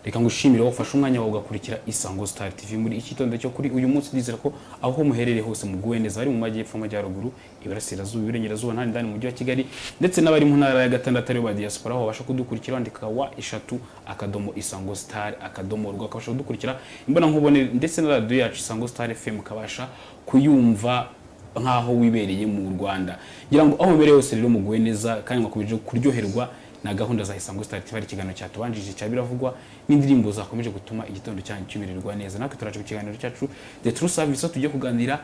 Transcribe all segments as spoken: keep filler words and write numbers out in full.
reka ngushimire wafashe umwanya wawe ugakurikira Isango Star T V muri iki gitondo cyo kuri uyu munsi. Ndizera ko aho muherereye hose muguwe neza, ari mu majyepfo, amajyaruguru, iburasirazuba, iburengerazuba, n'ahandi ndani mu mujyi wa Kigali, ndetse n'abari mu ntara ya gatandatu ari ba diaspora, aho babasha kudukurikira wandika wa eshatu akadomo Isango Star akadomo rwa, akabasha kudukurikira imbona nkubone, ndetse na radio yacu Isango Star F M kabasha kuyumva nkaho wibereye mu Rwanda. Ngira ngo aho wibereye hose rero muguwe neza, kandi mwakubije kuryoherwa na gahunda za Isango Star T V. Ikiganiro cyatubanjije cya biravugwa n'indirimbo zakomeje gutuma igitondo cyanyu cyumirirwa neza. Natwe turaje ku kiganiro cyacu The True Service, tujye kuganira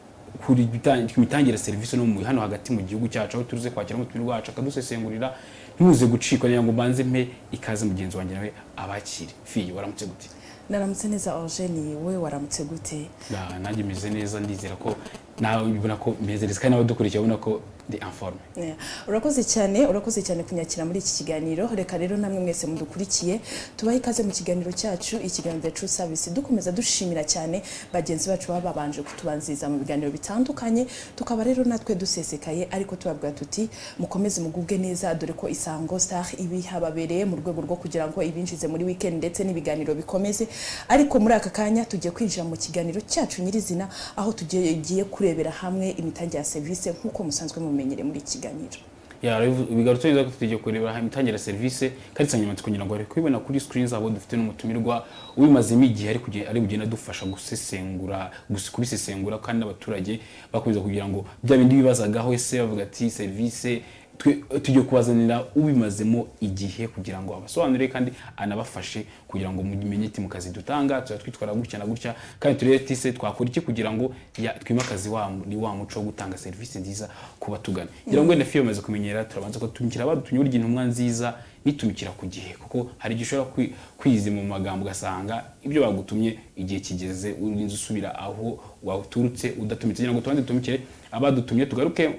kuri mitangire service no mu hano hagati mu gihugu cyacu, aho turuze kwakira umutumire wacu akadusesengurira. Ntuze gucikwa ngo mbanze mpe ikaze mugenzi wanjye nawe abakire. Fiyi, waramutse gute? Naramutse neza Eugene, we waramutse gute? Na nanjye meze neza, ndizera ko nawe ubona ko mezereza, kandi n'abadukurikiye ubona ko ndi informe. Yeah. Urakoze cyane, urakoze cyane kunyakira muri iki kiganiro. Reka rero namwe mwese mudukurikiye tubahe ikaze mu kiganiro cyacu, ikiganiro The True Service. Dukomeza dushimira cyane bagenzi bacu baba babanje kutubanziza mu biganiro bitandukanye, tukaba rero natwe dusesekaye, ariko tubabwira tuti mukomeze mugubwe neza, dore ko Isango Star ibi hababereye mu rwego rwo kugira ngo ibinjize muri weekend ndetse n'ibiganiro bikomeze. Ariko muri aka kanya tugiye kwinjira mu kiganiro cyacu nyirizina, aho tugiye kurebera hamwe imitangire ya service nkuko musanzwe mumenyere muri kiganiro. Ya bigarutse neza ko tugiye kurebera hamwe imitangire ya service, kandi sanyamatsiko kugira ngo ariko ibona kuri screens abo dufite n'umutumirwa ubimazemo igihe ari kugenda ari kugenda dufasha gusesengura kubisesengura, kandi n'abaturage bakomeza kugira ngo bya bindi bibazagaho ese bavuga ati service tugiye kubazanira ubimazemo igihe kugira ngo abasobanurire kandi anabafashe kugira ngo mumenye iti mu kazi dutanga tuza twitwara gutya na gutya, kandi turete se twakora iki kugira ngo twimakazi wa ni wa muco wo gutanga service nziza kuba tugana. Ngira ngo nefiyo maze kumenyera, turabanza ko tumikira abadutunyura intumwa nziza nitumikira ku gihe, kuko hari gishobora kwizi mu magambo gasanga ibyo bagutumye igihe kigeze urinze usubira aho wauturutse udatumitse. Ngira ngo twande tumikire abadutumye, tugaruke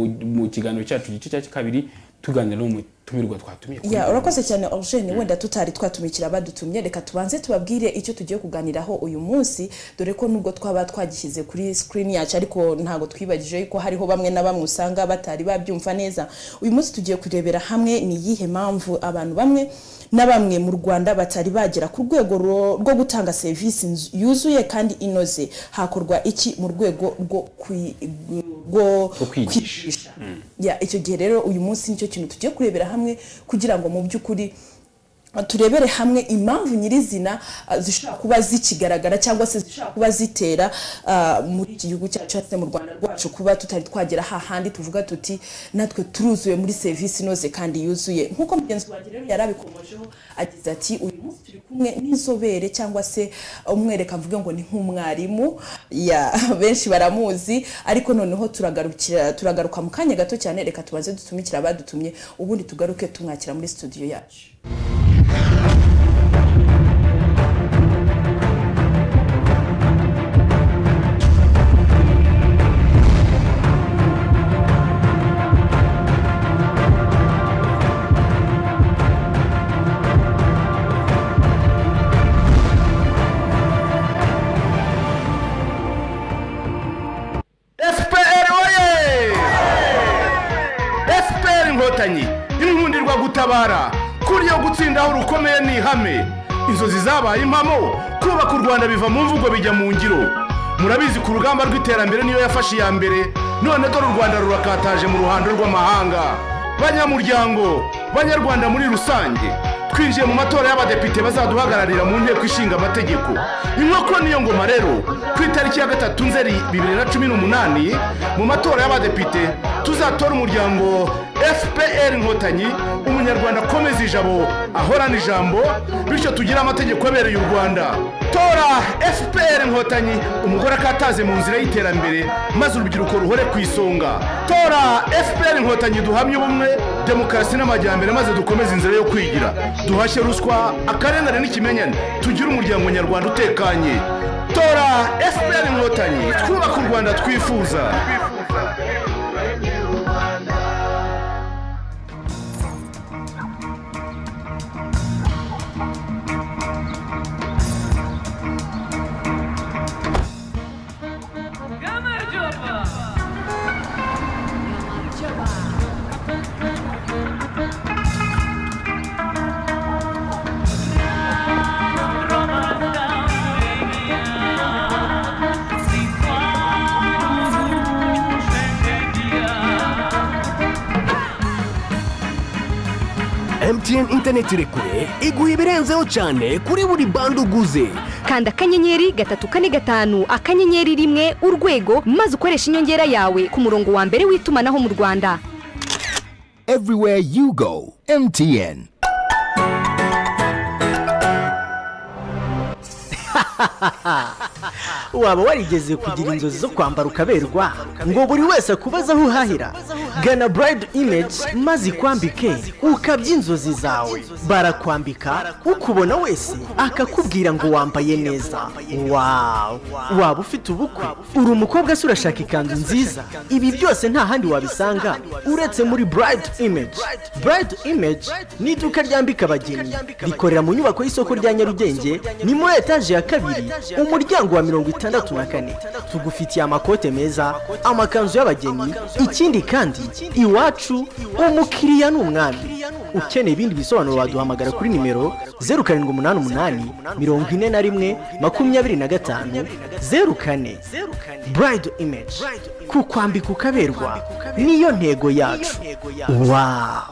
mu kiganiro cyacu gice cya kabiri tuganira no tumirwa twatumiye. Ya urakoze cyane Eugene, wenda tutari twatumikira abadutumye, reka tubanze tubabwire icyo tugiye kuganiraho uyu munsi, dore ko nubwo twaba twagishyize kuri screen yacu ariko ntago twibagije ko hariho bamwe na bamwe usanga batari babyumva neza. Uyu munsi tugiye kurebera hamwe ni yihe mpamvu abantu bamwe na bamwe mu Rwanda batari bagera ku rwego rwo gutanga service yuzuye kandi inoze. Hakorwa iki mu rwego rwo rwo kwigisha? Ya icyo gihe rero uyu munsi nicyo kintu tugiye kurebera hamwe, kugira ngo mu by'ukuri turebere hamwe impamvu nyirizina zishobora kuba zikigaragara cyangwa se zishobora kuba zitera muri iki gihugu cyacu cyane mu Rwanda rwacu kuba tutari twagera hahandi tuvuga tuti natwe turuzuye muri service inoze kandi yuzuye. Nkuko mugenzi wanjye rero yarabikomojeho agize ati uyu munsi turi kumwe n'inzobere cyangwa se umwereka mvuge ngo ni nk'umwarimu, ya benshi baramuzi, ariko noneho turagarukira turagaruka mu kanya gato cyane. Reka tubanze dutumikira abadutumye, ubundi tugaruke tumwakira muri studio yacu. Inkundirwa gutabara kuriyo gutsinda aho rukomeye ni ihame, inzozi zabaye impamo, kubaka u Rwanda biva mu mvugo bijya mu ngiro. Murabizi ku rugamba rw'iterambere niyo yafashe ya mbere, none dore u Rwanda rurakataje mu ruhando rw'amahanga. Banyamuryango, Banyarwanda muri rusange, twinjiye mu matora y'abadepite bazaduhagararira mu nteko ishinga amategeko. Inkoko niyo ngoma rero, ku itariki ya gatatu Nzeri bibiri na cumi n'umunani mu matora y'abadepite tuzatora umuryango F P R Inkotanyi, umunyarwanda komeza ijabo ahorana ijambo, bityo tugira amategeko abereye u Rwanda. Tora F P R Inkotanyi, umugore akataze mu nzira y'iterambere, maze urubyiruko ruhore ku isonga. Tora F P R Inkotanyi, duhamye ubumwe, demokarasi n'amajyambere, maze dukomeze inzira yo kwigira. Duhashye ruswa, akarengane n'ikimenyane, tugira umuryango nyarwanda utekanye. Tora F P R Inkotanyi, twubaka u Rwanda twifuza. Come on, M T N internet irekure iguha ibirenzeho cyane kuri buri bando uguze. Kanda akanyenyeri gatatu kane gatanu akanyenyeri rimwe urwego maze ukoresha inyongera yawe ku murongo wa mbere w'itumanaho mu Rwanda. Everywhere you go, M T N. Waba warigeze kugira inzozi zo kwambara ukaberwa ngo buri wese akubaza aho uhahira? Gana Bride Image maze kwambike ukabya inzozi zawe. Barakwambika ukubona wese akakubwira ngo wambaye neza. Wow! Waba ufite ubukwe, uri umukobwa se urashaka ikanzu nziza? Ibi byose nta handi wabisanga uretse muri Bride Image. Bride Image ni iduka ryambika abageni, rikorera mu nyubako y'isoko rya Nyarugenge, ni muri etaje ya kabiri, umuryango wa mirongo itandatu na kane. Tugufitiye amakote meza, amakanzu y'abageni. Ikindi kandi iwacu umukiriya n'umwami. Ukeneye ibindi bisobanuro waduhamagara kuri nimero zero karindwi umunani umunani mirongo ine na rimwe makumyabiri na gatanu zeru kane. Bride Image, kukwambika ukaberwa niyo ntego yacu. Wow!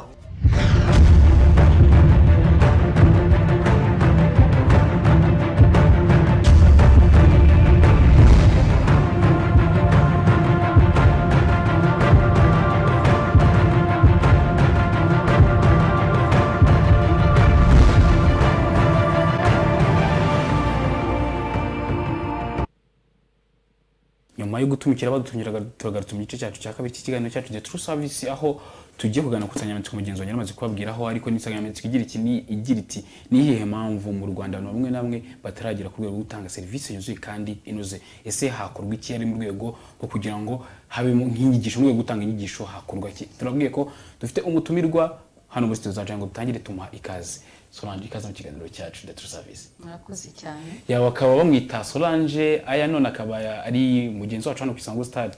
nyuma yo gutumikira badutumiraga tugarutse mu gice cyacu cya kabiri cy'ikiganiro cyacu The True Service, aho tugiye kugana ku nsanganyamatsiko mugenzi wanjye amaze kubabwiraho, ariko n'insanganyamatsiko igira iki ni igira iti ni iyihe mpamvu mu Rwanda no bamwe namwe bataragera ku rwego rwo gutanga serivisi yuzuye kandi inoze? Ese hakorwa iki ari mu rwego rwo kugira ngo habe nk'inyigisho, mu rwego gutanga inyigisho hakorwa iki? Turabwiye ko dufite umutumirwa hano muri studio zacu ngo dutangire tumuha ikaze. Solange, ikaze mu kiganiro cyacu The True Service. Murakoze cyane. Ya bakaba bamwita Solange, aya none akaba ari mugenzi wacu hano ku Isango Star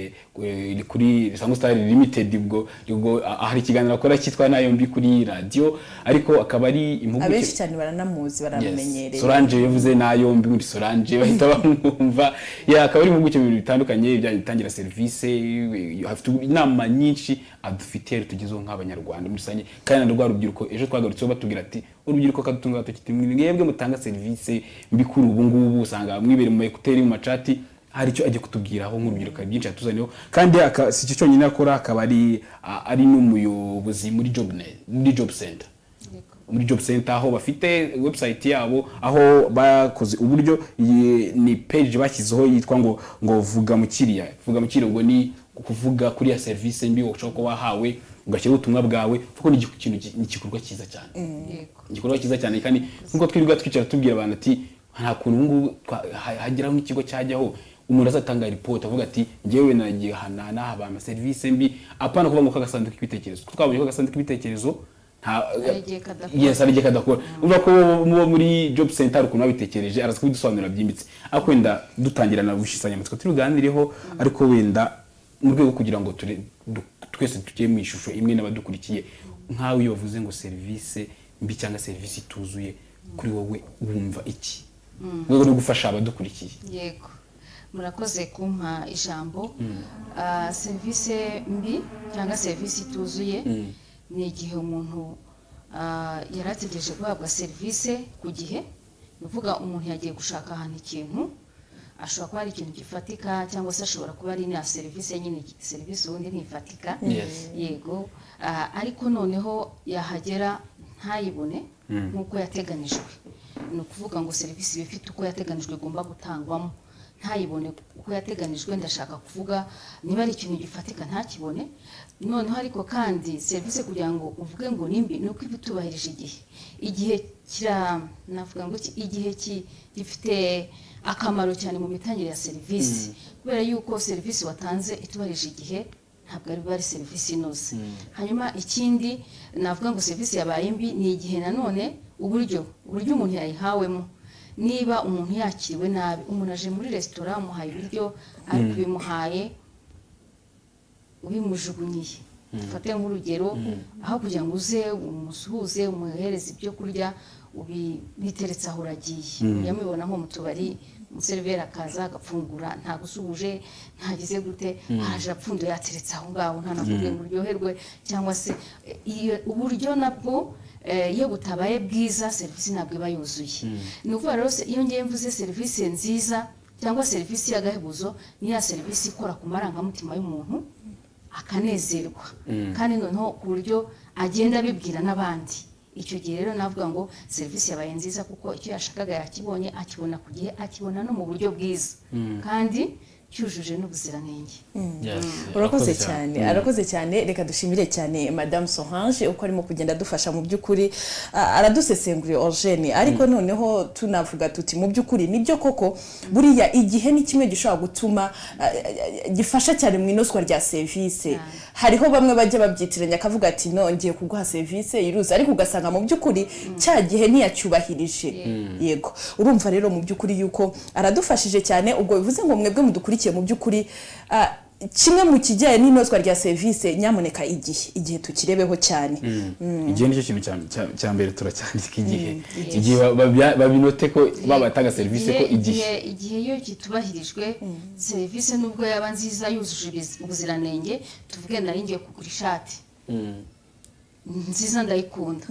iri kuri Isango Star Limited, ubwo ubwo ahari ikiganiro akora cyitwa nayo mbi kuri radio, ariko akaba ari impuguke abenshi cyane baranamuzi baramenyereye. Solange yavuze nayo mbi muri Solange bahita bamwumva. Ya akaba ari impuguke mu bintu bitandukanye byatangira service, afite inama nyinshi adufitiye tugezeho nk'abanyarwanda muri sanye, kandi na rwa rubyiruko ejo twagarutseho batubwira ati urubyiruko kadutunga tukiti mwebwe mutanga service mbi kuri ubu ngubu usanga mwibere mu ekuteri mu macati, hari cyo aje kutubwiraho nk'urubyiruko byinshi atuzaniho, kandi si cyo cyonyine akora, akaba ari ari n'umuyobozi muri job muri job center muri job center aho bafite website yabo, aho bakoze uburyo ni page bashyizeho yitwa ngo ngo vuga mukiriya. Vuga mukiriya ubwo ni kuvuga kuri ya service mbi ushaka ko wahawe ugashyira ubutumwa bwawe, kuko ni ikintu n'igikorwa cyiza cyane. Yego, igikorwa cyiza cyane, kandi nkuko twirirwa twicara tubwira abantu ati nta kuntu ngo hagira nk'ikigo cyajyaho umuntu azatanga report avuga ati ngewe nagiye hanana haba ama service mbi, apana kuvuga ngo kagasanduka k'ibitekerezo. Twabonye ko kagasanduka k'ibitekerezo nta yes ari kadakora. Uvuga ko muri job center ukuntu babitekereje araza kubidusobanurira byimbitse, ariko wenda dutangira na bushishanya mutwe turuganireho, ariko wenda mu rwego kugira ngo twese tugiye mu ishusho imwe n'abadukurikiye. Nkawe iyo bavuze ngo service mbi cyangwa service ituzuye, kuri wowe wumva iki? Rwego no gufasha abadukurikiye. Yego, murakoze kumpa ijambo. Service mbi cyangwa service ituzuye ni igihe umuntu yarategereje guhabwa service ku gihe. Nuvuga umuntu yagiye gushaka ahantu ikintu, ashobora kuba ari ikintu gifatika, cyangwa se ashobora kuba ari na service nyine service ubundi ntifatika. Yego, ariko noneho yahagera ntayibone nk'uko yateganijwe. Ni ukuvuga ngo service bifite uko yateganijwe igomba gutangwamo, ntayibone uko yateganijwe. Ndashaka kuvuga niba ari ikintu gifatika ntakibone. Noneho ariko kandi service kugira ngo uvuge ngo nimbi ni uko ibitubahirije igihe. Igihe kira navuga ngo igihe gifite akamaro cyane mu mitangire ya service, kubera yuko service watanze itubahirije igihe ntabwo ari bari service inoze. Hanyuma ikindi navuga ngo service yabaye mbi ni igihe nanone uburyo uburyo umuntu yayihawemo. Niba umuntu yakiriwe nabi, umuntu aje muri restaurant umuhaye ibiryo ariko bimuhaye ubimujugunyiye. Dufate nk'urugero, aho kugira ngo uze umusuhuze umuhereze ibyo kurya ubiteretse aho uragiye. Yamubona nko mu tubari umuseriveri akaza agapfungura, nta gusuhuje ntagize gute, haje apfundo yateretse aho ngaho nta navuge ngo uryoherwe, cyangwa se uburyo nabwo iyo butabaye bwiza serivisi ntabwo iba yuzuye ni ukuvuga rero iyo ngiye mvuze serivisi nziza cyangwa serivisi y'agahebuzo ni ya serivisi ikora ku marangamutima y'umuntu akanezerwa kandi noneho ku buryo agenda abibwira n'abandi. Icyo gihe rero navuga ngo serivisi yabaye nziza kuko icyo yashakaga yakibonye, akibona ku gihe, akibona no mu buryo bwiza kandi cyujuje n'ubuziranenge. Urakoze cyane, arakoze cyane. Reka dushimire cyane Madame Solange uko arimo kugenda dufasha mu by'ukuri, aradusesenguriye Eugene, ariko noneho tunavuga tuti mu by'ukuri nibyo koko buriya igihe ni kimwe gishobora gutuma gifasha cyane mu inoswa rya service. Hariho bamwe bajya babyitiranya akavuga ati nongeye kuguha service iruza, ariko ugasanga mu by'ukuri cya gihe ntiyacyubahirije. Yego, urumva rero mu by'ukuri yuko aradufashije cyane. Ubwo bivuze ngo mwebwe mudukuri mu by'ukuri kimwe mu kijyanye n'inozwa rya service, nyamuneka igihe igihe tukirebeho cyane. Igihe nicyo kintu cya mbere turacyandika igihe igihe babinote ko babatanga service ko igihe igihe iyo kitubahirijwe service nubwo yaba nziza yujuje ubuziranenge, tuvuge nari ngiye kugura ishati nziza ndayikunda,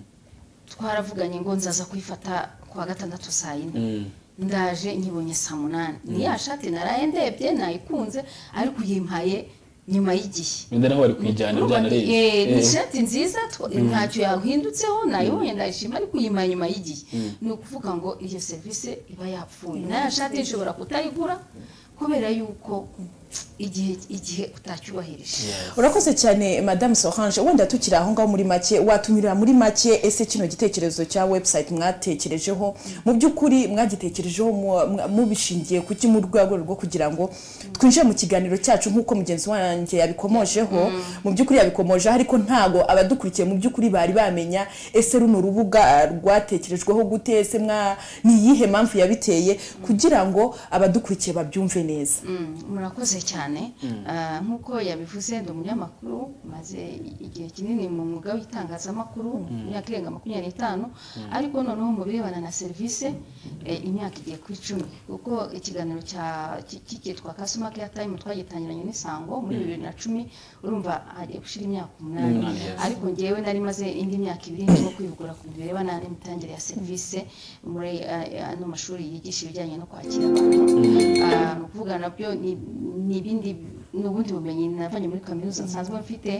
twaravuganye ngo nzaza kuyifata kuwa gatandatu saa yine, ndaje nyibonye saa munani, ni ya shati naraye ndebye nayikunze ariko uyimpaye nyuma y'igihe ndana wari kwijyana byanareye eh ni shati nziza ntacyo yahindutseho, nayibonye ndayishima ariko uyimpaye nyuma y'igihe. Ni ukuvuga ngo iyo service iba yapfuye, na ya shati nshobora kutayigura kubera yuko igihe igihe utacyubahirije. Urakoze cyane Madame Solange. Wenda tukira aho ngaho muri make, watumirira muri make ese kino gitekerezo cya website mwatekerejeho mu by'ukuri mwagitekerejeho mubishingiye kuki mu rwego rwo kugira ngo twinjire mu kiganiro cyacu nk'uko mugenzi wanjye yabikomojeho. Mu by'ukuri yabikomoje ariko ntago abadukurikiye mu by'ukuri bari bamenya ese runo rubuga rwatekerejweho gute, ese mwa ni yihe mpamvu yabiteye kugira ngo abadukurikiye babyumve neza. Murakoze cyane. Nkuko yabivuze ndi umunyamakuru maze igihe kinini mu mwuga w'itangazamakuru, imyaka irenga makumyabiri n'itanu, ariko noneho mu birebana na service imyaka igiye ku icumi, kuko ikiganiro cyitwa Customer Care Time twagitangiranye n'isango muri bibiri na cumi, urumva agiye gushira imyaka umunani, ariko ngewe nari maze indi myaka ibiri ndimo kwivugura ku birebana n'imitangire ya service muri ano mashuri yigisha ibijyanye no kwakira abantu. Kuvuga nabyo ni ibindi n'ubundi bumenyi navanye muri kaminuza nsanzwe mfite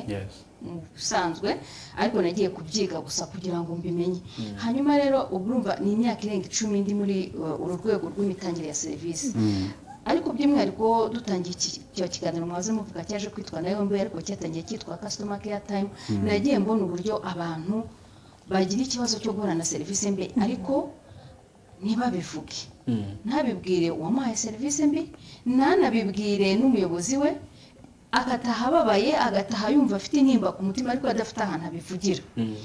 usanzwe, ariko nagiye kubyiga gusa kugira ngo mbimenye. Hanyuma rero urumva ni imyaka irenga icumi ndi muri uru rwego rw'imitangire ya service. Ariko by'umwihariko dutangiye icyo kiganiro mwaze muvuga cyaje kwitwa nayo mbe, ariko cyatangiye cyitwa Customer Care Time, nagiye mbona uburyo abantu bagira ikibazo cyo guhura na service mbe ariko ntibabivuge, ntabibwire uwamuhaye service mbi, ntanabibwire n'umuyobozi we, agataha ababaye, agataha yumva afite intimba ku mutima ariko adafite ahantu abivugira.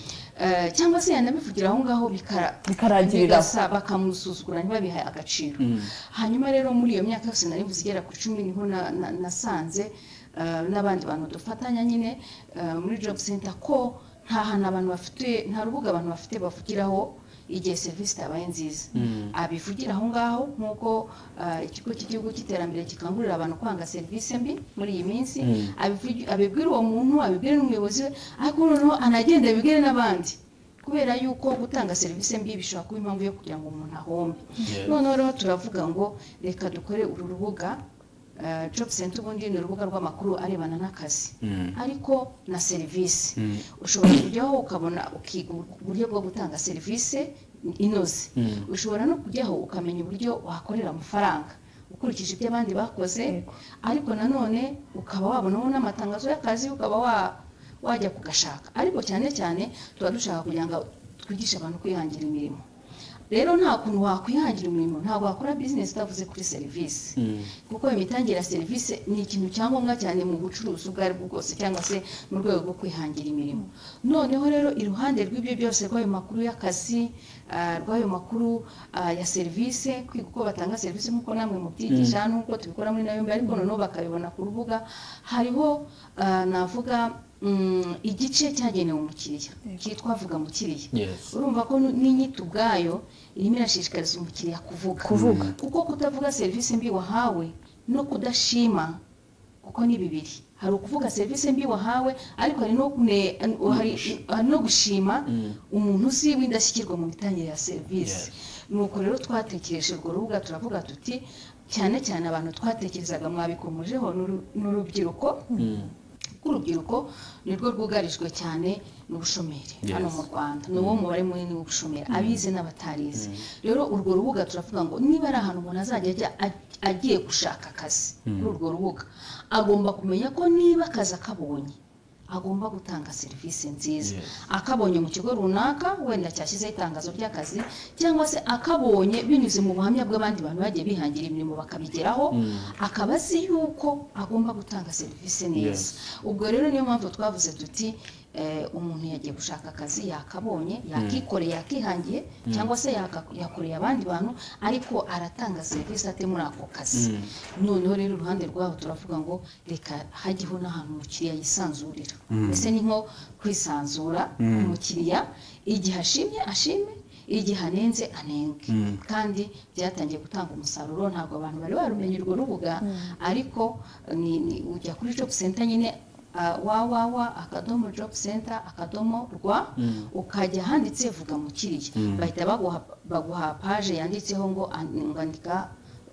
Cyangwa se yanabivugira aho ngaho bikarangirira bakamusuzugura ntibabihaye agaciro. Hanyuma rero muri iyo myaka yose nari mvuze igera ku icumi niho nasanze n'abandi bantu dufatanya nyine muri job center ko nta hantu abantu bafite, nta rubuga abantu bafite bavugiraho igihe service tabaye nziza. Abivugira aho ngaho nkuko ikigo cy'igihugu cy'iterambere gikangurira abantu kwanga service mbi muri iyi minsi, abibwira uwo muntu, abibwira n'umuyobozi we, ariko noneho anagenda abibwire n'abandi, kubera yuko gutanga service mbi bishobora kuba impamvu yo kugira ngo umuntu ahombe. Noneho rero turavuga ngo reka dukore uru rubuga. Job Center ubundi ni urubuga rw'amakuru arebana n'akazi ariko na service. Ushobora kujyaho ukabona ukiga uburyo bwo gutanga service inoze, ushobora no kujyaho ukamenya uburyo wakorera amafaranga ukurikije ibyo abandi bakoze, ariko nanone ukaba wabonaho n'amatangazo y'akazi ukaba wajya kugashaka. Ariko cyane cyane tuba dushaka kugira ngo twigishe abantu kwihangira imirimo. Rero nta kuntu wakwihangira umurimo, ntabwo wakora business utavuze kuri service, kuko imitangire ya service ni ikintu cyangombwa cyane mu bucuruzi ubwo ari bwo bwose cyangwa se mu rwego rwo kwihangira imirimo. Noneho rero iruhande rw'ibyo byose rw'ayo makuru y'akazi, rw'ayo makuru ya service, kwiga uko batanga service nk'uko namwe mubyigisha n'uko tubikora muri nayo mbe, ariko noneho bakabibona ku rubuga, hariho navuga igice cyagenewe umukiriya cyitwa vuga mukiriya. Urumva ko n'inyito ubwayo irimo irashishikariza umukiriya kuvuga kuko kutavuga service mbi wahawe no kudashima kuko ni bibiri. hari ukuvuga serivisi mbi wahawe ariko hari no kune- hari hari no gushima umuntu uzi w'indashyikirwa mu mitangire ya serivisi. Nuko rero twatekereje urwo rubuga turavuga tuti cyane cyane abantu twatekerezaga mwabikomojeho n'urubyiruko urubyiruko nirwo rwugarijwe cyane n'ubushomeri hano mu Rwanda n'uwo mubare munini w'ubushomeri abize n'abatarize. Rero urwo rubuga turavuga ngo niba ari ahantu umuntu azajya ajya agiye gushaka akazi kuri urwo rubuga agomba kumenya ko niba akazi akabonye agomba gutanga serivisi nziza akabonye mu kigo runaka wenda cyashyizeho itangazo ry'akazi cyangwa se akabonye binyuze mu buhamya bw'abandi bantu bagiye bihangira imirimo bakabigeraho akaba azi yuko agomba gutanga serivisi neza. Ubwo rero niyo mpamvu twavuze tuti umuntu yagiye gushaka akazi yakabonye yakikoreye yakihangiye cyangwa se yakoreye abandi bantu ariko aratanga serivisi ate muri ako kazi. Noneho rero uruhande rwaho turavuga ngo reka hajyeho n'ahantu umukiriya yisanzurira mbese ni nko kwisanzura umukiriya igihe ashimye ashime igihe anenze anenge kandi byatangiye gutanga umusaruro. Ntabwo abantu bari barumenye urwo rubuga ariko ni ujya kuri job center nyine wawawa akadomo job center akadomo rwa ukajya handitse vuga mukiriya bahita baguha baguha page yanditseho ngo ngandika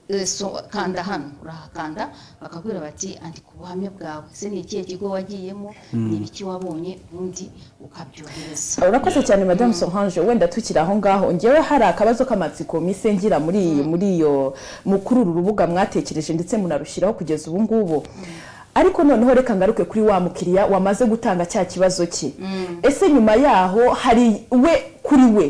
so kanda hano urahakanda bakabwira bati andika ubuhamya bwawe se ni ikihe kigo wagiyemo ni ibiki wabonye ubundi ukabyohereza. Urakoze cyane Madame Solange, wenda tukiri aho ngaho ngewe hari akabazo k'amatsiko mise ngira muri muri iyo mukuru rubuga mwatekereje ndetse munarushyiraho kugeza ubu ngubu. Ariko noneho reka ngaruke kuri wa mukiriya wamaze gutanga cya kibazo cye. Ese nyuma yaho hari we kuri we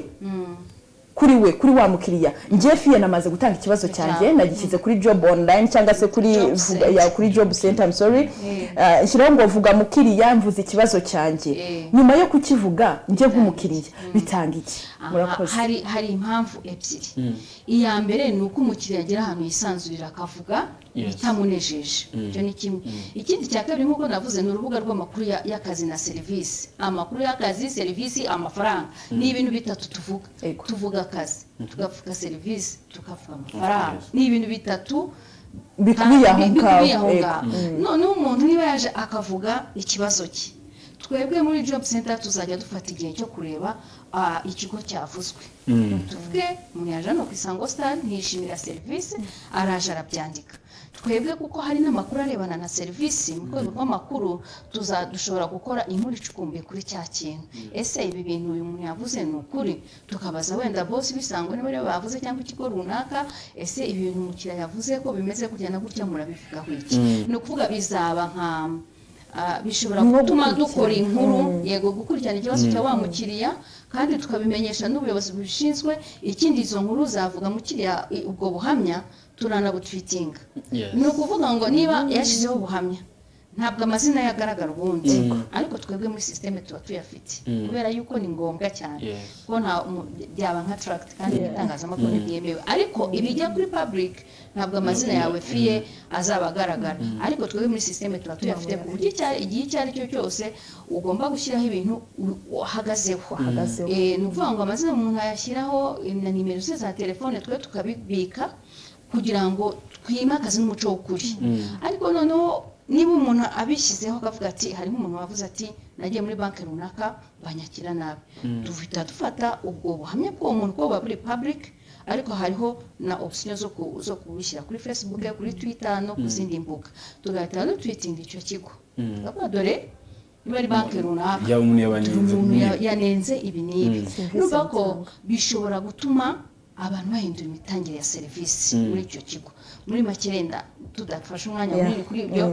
kuri we kuri wa mukiriya Jeffiye namaze gutanga ikibazo cyanjye nagishyize kuri job online cyangwa se kuri ya kuri job center I'm sorry nshyiraho ngo vuga mukiriya mvuze ikibazo cyanjye nyuma yo kukivuga nje nk'umukiriya bitanga iki? Murakoze. Hari hari impamvu ebyiri. Iya mbere ni uko umukiriya agira ahantu yisanzurira akavuga bitamunejeje cyo ni kimwe. Ikindi cya kabiri nk'uko navuze ni urubuga rw'amakuru y'akazi na serivisi. Amakuru y'akazi serivisi amafaranga ni ibintu bitatu tuvuga tuvuga akazi tugavuga serivisi tukavuga amafaranga ni ibintu bitatu bikubiye aho ngaho. Noneho umuntu niba yaje akavuga ikibazo cye twebwe muri job center tuzajya dufata igihe cyo kureba ikigo cyavuzwe tuvuge umuntu yaje no kwisango star ntishimira serivisi araje arabyandika twebwe kuko hari n'amakuru arebana na serivisi mu rwego rw'amakuru tuzadushobora gukora inkuru icukumbuye kuri cya kintu. Ese ibi bintu uyu muntu yavuze ni ukuri tukabaza wenda boss bisango niba rero bavuze cyangwa ikigo runaka ese ibi bintu umukiriya yavuze ko bimeze kujyana gutya murabivugaho iki? Ni ukuvuga bizaba nka bishobora gutuma dukora inkuru yego gukurikirana ikibazo cya wa mukiriya kandi tukabimenyesha n'ubuyobozi bushinzwe. Ikindi izo nkuru zavuga mukiriya ubwo buhamya turanabutwitinga. Ni ukuvuga ngo niba yashyizeho ubuhamya ntabwo amazina yagaragara ubundi ariko twebwe muri systeme tuba tuyafite kubera yuko ni ngombwa cyane ko nta byaba nka tract kandi itangazamakuru ntibyemewe ariko ibijya kuri public ntabwo amazina yawe fiye azaba agaragara ariko twebwe muri systeme tuba tuyafite ku buryo igihe icyo ari cyo cyose ugomba gushyiraho ibintu uhagazeho. Ni ukuvuga ngo amazina umuntu ayashyiraho na nimero ze za telefone twe tukabibika kugira ngo twimakaze n'umuco w'ukuri. Ariko noneho niba umuntu abishyizeho akavuga ati harimo umuntu wavuze ati nagiye muri banki runaka banyakira nabi duhita dufata ubwo buhamya bw'uwo muntu ko buba buri public ariko hariho na option zo zo kubishyira kuri Facebook kuri Twitter no ku zindi mbuga tugahita dutwitinga icyo kigo tukavuga dore niba ari banki runaka ya umuntu yanenze ibi n'ibi nuko ko bishobora gutuma abantu bahindura imitangire ya serivisi muri icyo kigo. Muri makerenda tudafasha umwanya munini kuri ibyo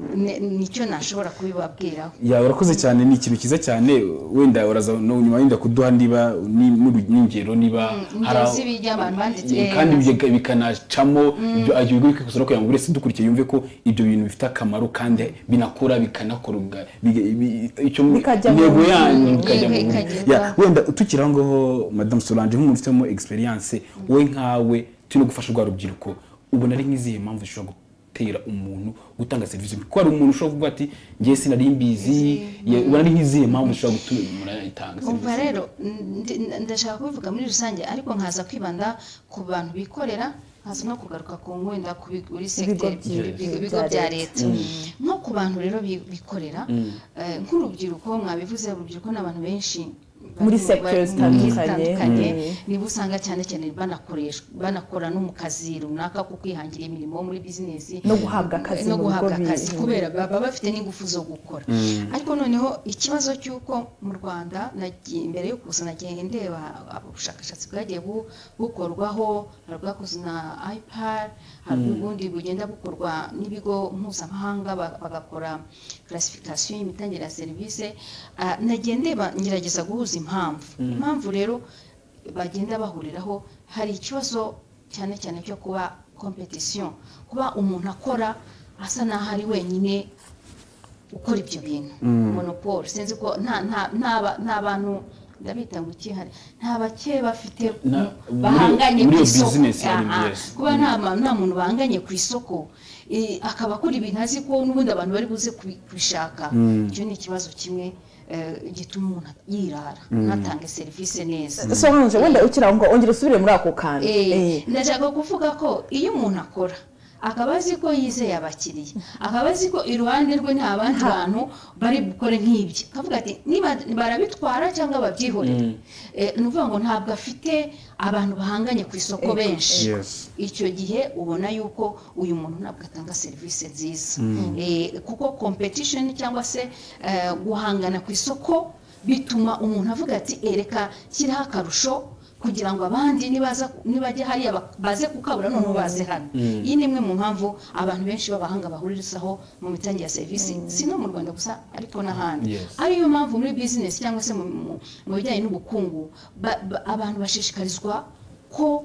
nicyo nashobora kubibabwiraho. Ya urakoze cyane ni ikintu kiza cyane wenda uraza no nyuma yinda kuduha ndiba n'ingero niba harazi bijya abantu banditse kandi bikanacamo ibyo agiye gukosora ko yangure se dukurikiye yumve ko ibyo bintu bifite akamaro kandi binakora bikanakorwa icyo ntego yanyu bikajya mu ya wenda tukiraho ngo Madame Solange nk'umuntu ufitemo experience we nkawe tino gufasha rwa rubyiruko ubona ari nk'izihe mpamvu zishobora gutera umuntu gutanga serivisi ko ari umuntu ushobora kuvuga ati ngiye sinari mbizi ubona ari nk'izihe mpamvu zishobora gutuma umuntu yitanga serivisi? Umva rero ndashaka kubivuga muri rusange ariko nkaza kwibanda ku bantu bikorera haza no kugaruka ku ngwenda kuri secteur ibigo bya leta nko ku bantu rero bikorera nk'urubyiruko mwabivuze urubyiruko n'abantu benshi muri sectors zitandukanye niba usanga cyane cyane banakoresha banakora no mu kazi runaka ko kwihangira imirimo muri business no guhabwa akazi no guhabwa akazi kubera baba bafite n'ingufu zo gukora ariko noneho ikibazo cy'uko mu Rwanda imbere yo kuza nagiye ndeba ubushakashatsi bwagiye bukorwaho harwakoze na I P A R hari ubundi bugenda bukorwa n'ibigo mpuzamahanga bagakora classification y'imitangire ya service nagiye ndeba ngerageza guhuza impamvu impamvu rero bagenda bahuriraho hari ikibazo cyane cyane cyo kuba competition kuba umuntu akora asa naho ari wenyine ukora ibyo bintu monopole sinzi ko nta nta nta bantu ndabita ngo ikihari nta bake bafite bahanganye ku isoko kuba nta nta muntu bahanganye ku isoko akaba akora ibintu azi ko n'ubundi abantu bari buze kubishaka icyo ni ikibazo kimwe gituma umuntu yirara ntatange serivisi neza so hanje wenda ukira ngo ongera usubire muri ako kantu eh ndashaka kuvuga ko iyo umuntu akora akaba azi ko yizeye abakiriya akaba azi ko iruhande rwe nta bandi bantu bari bukore nk'ibyo akavuga ati niba barabitwara cyangwa babyihorera nuvuga ngo ntabwo afite abantu bahanganye ku isoko benshi icyo gihe ubona yuko uyu muntu ntabwo atanga serivisi nziza kuko competition cyangwa se guhangana ku isoko bituma umuntu avuga ati ereka kiriho akarusho kugira ngo abandi nibaza nibajye hariya baze kukabura none baze hano iyi ni imwe mu mpamvu abantu benshi babahanga bahuririsaho mu mitangire ya service si no mu Rwanda gusa ariko n'ahandi ariyo mpamvu muri business cyangwa se mu bijyanye n'ubukungu abantu bashishikarizwa ko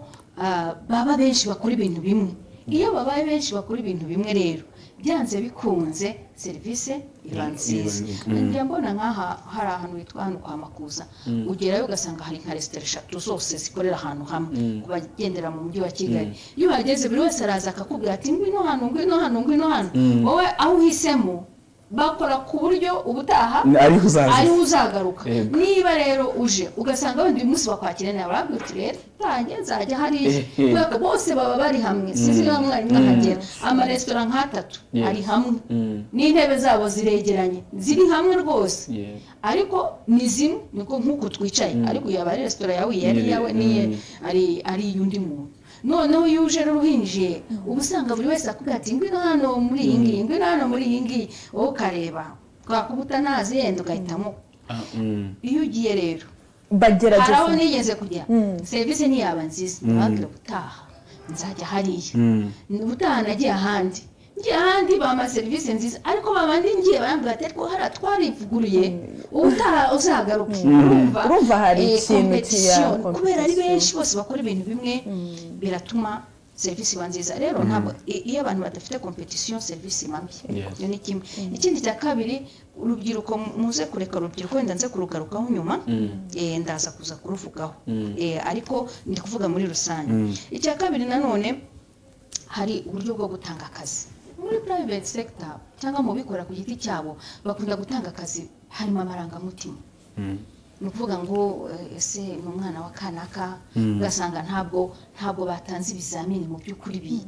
baba benshi bakora ibintu bimwe iyo babaye benshi bakora ibintu bimwe rero byanze bikunze service iba nziza njya mbona nk'aha hari ahantu hitwa hano kwa Makuza ugerayo ugasanga hari nka resitora eshatu zose zikorera ahantu hamwe kubagendera mu mujyi wa Kigali iyo uhageze buri wese araza akakubwira ati ngwino hano ngwino hano ngwino hano wowe aho uhisemo bakora ku buryo ubutaha ari uzagaruka niba rero uje ugasanga wenda uyu munsi bakwakira nawe barabwira rero tange nzajya hari bako bose baba bari hamwe sizi namwe ari mwahagera ama restaurant nk'atatu ari hamwe n'intebe zabo ziregeranye ziri hamwe rwose ariko ni zimwe niko nkuko twicaye ariko yaba restaurant yawe yari yawe niye ari ari yundi muntu noneho yuje ruhinjiye ubusanga buri wese akubwira ati ngwino hano muri iyi ngiyi ngwino hano muri iyi ngiyi wowe ukareba twakubuta nazi yenda ugahitamo iyo ugiye rero bagerageza haraho nigeze kujya serivisi ntiyaba nziza ndababwira gutaha nzajya hariya ubutaha nagiye ahandi ngiye ahandi bama serivisi nziza ariko babandi ngiye barambwira ati ko hari twarivuguruye ubutaha uzagaruka urumva hari ikintu kiya kubera ari benshi bose bakora ibintu bimwe biratuma serivisi iba nziza rero ntabwo iyo abantu badafite competition serivisi imamye iyo ni kimwe ikindi cya kabiri urubyiruko muze kureka urubyiruko wenda nze kurugarukaho nyuma eh ndaza kuza kuruvugaho eh ariko ndi kuvuga muri rusange icya kabiri nanone hari uburyo bwo gutanga akazi muri private sector cyangwa mu bikora ku giti cyabo bakunda gutanga akazi harimo amarangamutima ni ukuvuga ngo ese ni umwana wa kanaka ugasanga ntabwo ntabwo batanze ibizamini mu by'ukuri bi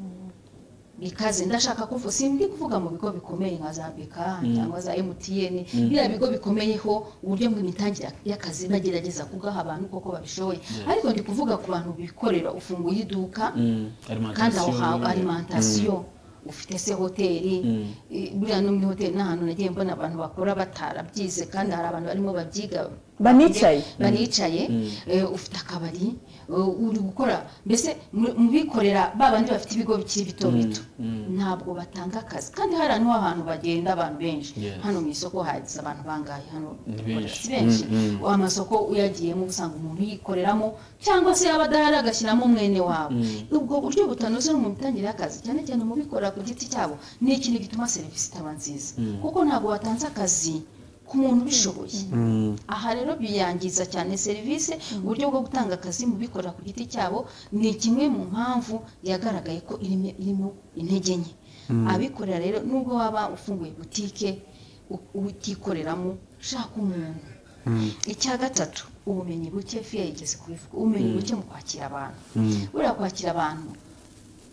bikaze ndashaka kuvuga sindi kuvuga mu bigo bikomeye nka za B K cyangwa za M T N bya bigo bikomeyeho uburyo bw'imitangire y'akazi bagerageza kugaha abantu koko babishoboye ariko ndi kuvuga ku bantu bikorera ufunguye iduka kandi aho ha alimentation ufite se hoteli buriya no muri hoteli n'ahantu nagiye mbona abantu bakora batarabyize kandi hari abantu barimo babyiga banicaye banicaye ufite akabari uri gukora mbese mu bikorera babandi bafite ibigo bikiri bito bito ntabwo batanga akazi kandi hari ahantu ahantu bagenda abantu benshi hano mu isoko hagize abantu bangaye hano benshi amasoko uyagiyemo usanga umuntu yikoreramo cyangwa se abadahari agashyiramo mwene wabo ubwo buryo butanoze mu mitangire y'akazi cyane cyane mu bikorera ku giti cyabo ni ikintu gituma serivisi itaba nziza kuko ntabwo batanze akazi ku muntu bishoboye aha rero biyangiza cyane serivisi uburyo bwo gutanga akazi mu bikorera ku giti cyabo ni kimwe mu mpamvu yagaragaye ko irimo intege nke abikorera rero nubwo waba ufunguye butike utikoreramo shaka umuntu icya gatatu ubumenyi buke fiye yigeze kubivuga ubumenyi buke mu kwakira abantu buriya kwakira abantu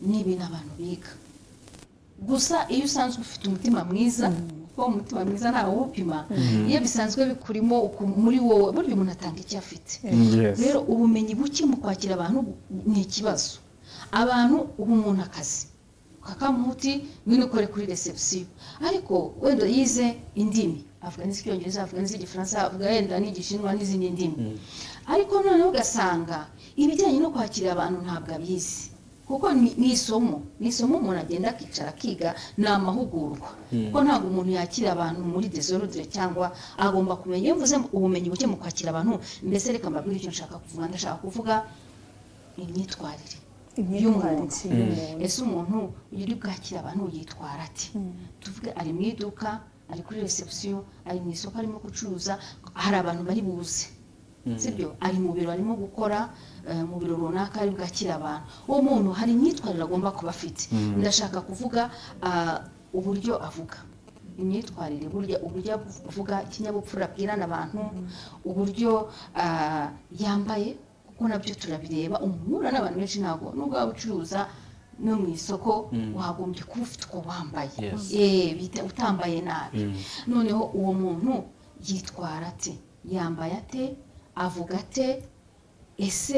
ni ibintu abantu biga gusa iyo usanzwe ufite umutima mwiza kuko umutima mwiza ntawe uwupima iyo bisanzwe bikurimo muri wowe burya umuntu atanga icyo afite rero ubumenyi buke mu kwakira abantu ni ikibazo abantu ubu umuntu akazi kakamuti ngwino ukore kuri reception ariko wenda yize indimi avuga n'icyongereza avuga n'igifaransa avuga yenda n'igishinwa n'izindi ndimi ariko noneho ugasanga ibijyanye no kwakira abantu ntabwo abizi kuko ni isomo ni isomo umuntu agenda akicara akiga ni amahugurwa kuko ntabwo umuntu yakira abantu muri desordre cyangwa agomba kumenya iyo mvuze ubumenyi buke mu kwakira abantu mbese reka mbabwire icyo nshaka kuvuga ndashaka kuvuga imyitwarire y'umuntu ese umuntu uri bwakira abantu yitwara ati tuvuge ari mu iduka ari kuri reception ari mu isoko arimo gucuruza hari abantu bari buze sibyo ari mu biro arimo gukora mu biro runaka ari bwakira abantu uwo muntu hari imyitwarire agomba kuba afite ndashaka kuvuga uburyo avuga imyitwarire burya uburyo avuga ikinyabupfura abwirana abantu uburyo yambaye kuko nabyo turabireba umura n'abantu benshi ntabwo nubwo waba ucuruza no mu isoko wagombye kuba ufite uko wambaye utambaye nabi noneho uwo muntu yitwara ate yambaye ate avuga ate ese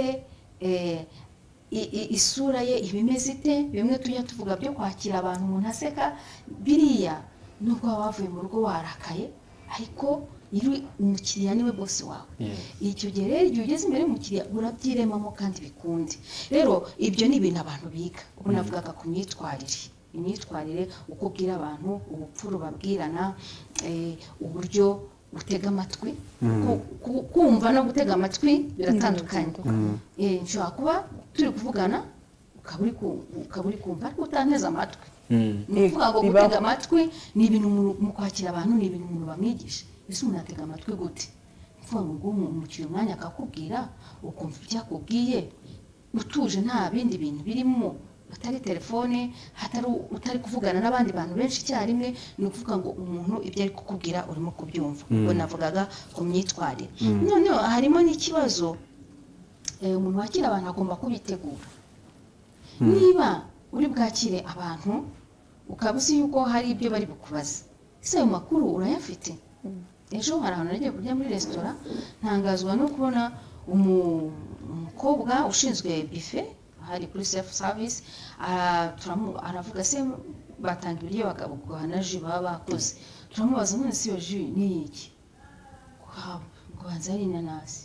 isura ye ibimeze ite bimwe tujya tuvuga byo kwakira abantu umuntu aseka biriya nubwo waba wavuye mu rugo warakaye ariko iri umukiriya niwe bosi wawe icyo gihe rero igihe ugeze imbere y'umukiriya urabyiremamo kandi bikunde rero ibyo ni ibintu abantu biga ubu navugaga ku myitwarire imyitwarire uko ubwira abantu ubupfura babwirana uburyo gutega amatwi kumva no gutega amatwi biratandukanye nshobora kuba turi kuvugana ukaba uri kumva ariko utanteze amatwi ni ukuvuga ngo gutega amatwi ni ibintu mu kwakira abantu ni ibintu umuntu bamwigisha ese umuntu atega amatwi gute uvuga ngo umukiriya umwanya akakubwira ukumva ibyo akubwiye utuje nta bindi bintu birimo atari telefone utari kuvugana n'abandi bantu benshi icyarimwe ni ukuvuga ngo umuntu ibyo ari kukubwira urimo kubyumva ubwo navugaga ku myitwarire noneho harimo n'ikibazo umuntu wakira abantu agomba kubitegura niba uri bwakire abantu ukaba uzi yuko hari ibyo bari bukubaza ese ayo makuru urayafite ejo hari ahantu nagiye kurya muri resitora ntangazwa no kubona umukobwa ushinzwe bife hari kuri self service aravuga se batanga ibiryo bakabuguha na ji baba bakoze turamubaza none si iyo ji ni iki ngo banza ari inanasi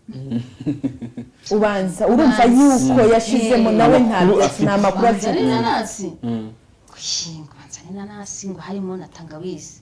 ubanza urumva yuko yashizemo nawe nta makuru afite ari inanasi ngo banza ari inanasi ngo harimo na tangawizi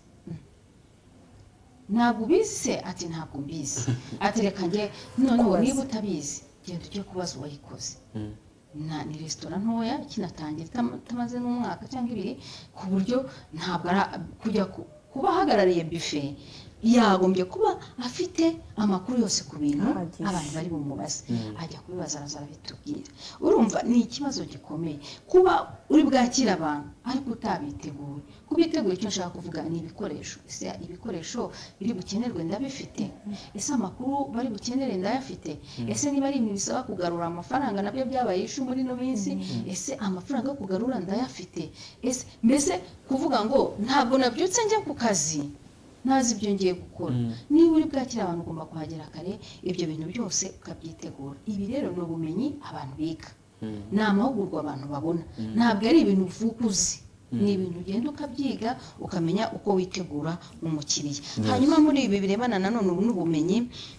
ntabwo ubizi se ati ntabwo mbizi ati reka njye noneho niba utabizi genda ujye kubaza uwayikoze ni resitora ntoya ikinatangira itamaze n'umwaka cyangwa ibiri ku buryo ntabwo kujya kuba ahagarariye bife yagombye kuba afite amakuru yose ku bintu abantu bari bumubaze ajya kubibaza azabitubwira urumva ni ikibazo gikomeye kuba uri bwakira abantu ariko utabiteguye kubitegura icyo nshaka kuvuga ni ibikoresho ese ibikoresho biri bukenerwe ndabifite ese amakuru bari bukenere ndayafite ese niba ari ibintu bisaba kugarura amafaranga nabyo byabaye ishu muri no minsi ese amafaranga yo kugarura ndayafite ese mbese kuvuga ngo ntabwo nabyutse njya ku kazi ntazi ibyo ngiye gukora niba uri bwakira abantu ugomba kuhagera kare ibyo bintu byose ukabyitegura ibi rero ni ubumenyi abantu biga ni amahugurwa abantu babona ntabwo ari ibintu uvuga uzi ni ibintu ugenda ukabyiga ukamenya uko witegura mu mukiriya hanyuma muri ibi birebana nanone ubu n'ubumenyi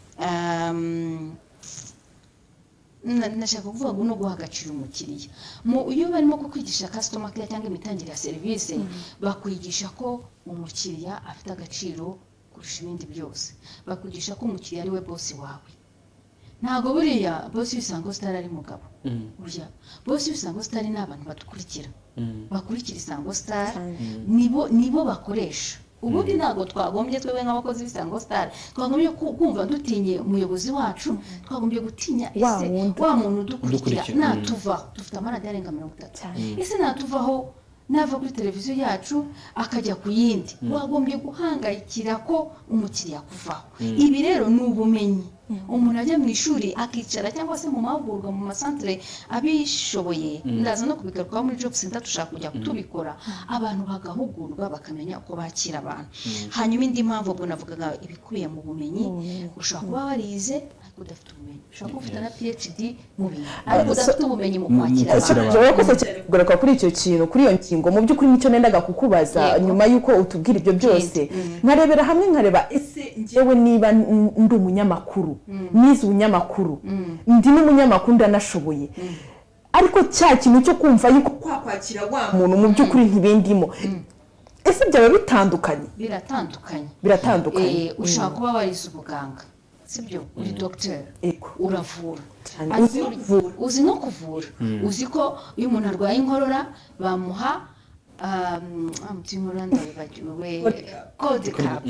nashaka kuvuga ngo no guha agaciro umukiriya iyo barimo kukwigisha customer care cyangwa imitangire ya serivisi bakwigisha ko umukiriya afite agaciro kurusha ibindi byose bakwigisha ko umukiriya ari we bosi wawe ntabwo buriya bosi w'isango sitari ari mugabo burya bosi w'isango sitari ni abantu badukurikira bakurikira isango sitari nibo bakoresha ubundi ntabwo twagombye twebwe nk'abakozi b'isango sitari twagombye kumva dutinye umuyobozi wacu twagombye gutinya ese wa muntu udukurikira natuvaho dufite amaradiyo arenga mirongo itatu ese natuvaho nava kuri televiziyo yacu akajya ku yindi wagombye guhangayikira ko umukiriya kuvaho ibi rero ni ubumenyi umuntu ajya mu ishuri akicara cyangwa se mu mahugurwa mu masantere abishoboye ndaza no kubigarukaho muri job center dushaka kujya tubikora abantu bagahugurwa bakamenya uko bakira abantu hanyuma indi mpamvu ubwo navugaga ibikubiye mu bumenyi ushobora kuba warize ariko udafite ubumenyi ushobora kuba ufite na PhD mu bintu ariko udafite ubumenyi mu kwakira abantu urakoze cyane kugaruka kuri icyo kintu kuri iyo ngingo mu by'ukuri nicyo nendaga kukubaza nyuma y'uko utubwira ibyo byose nkarebera hamwe nkareba ese njyewe niba ndi umunyamakuru nize ubunyamakuru ndi n'umunyamakuru ndanashoboye ariko cya kintu cyo kumva yuko kwakwakira wa muntu mu by'ukuri ntibindimo ese byaba bitandukanye biratandukanye biratandukanye ushaka kuba warize ubuganga sibyo uri docteur uravura uzi no kuvura uzi ko iyo umuntu arwaye inkorora bamuha amutimuranda bagiwe code cap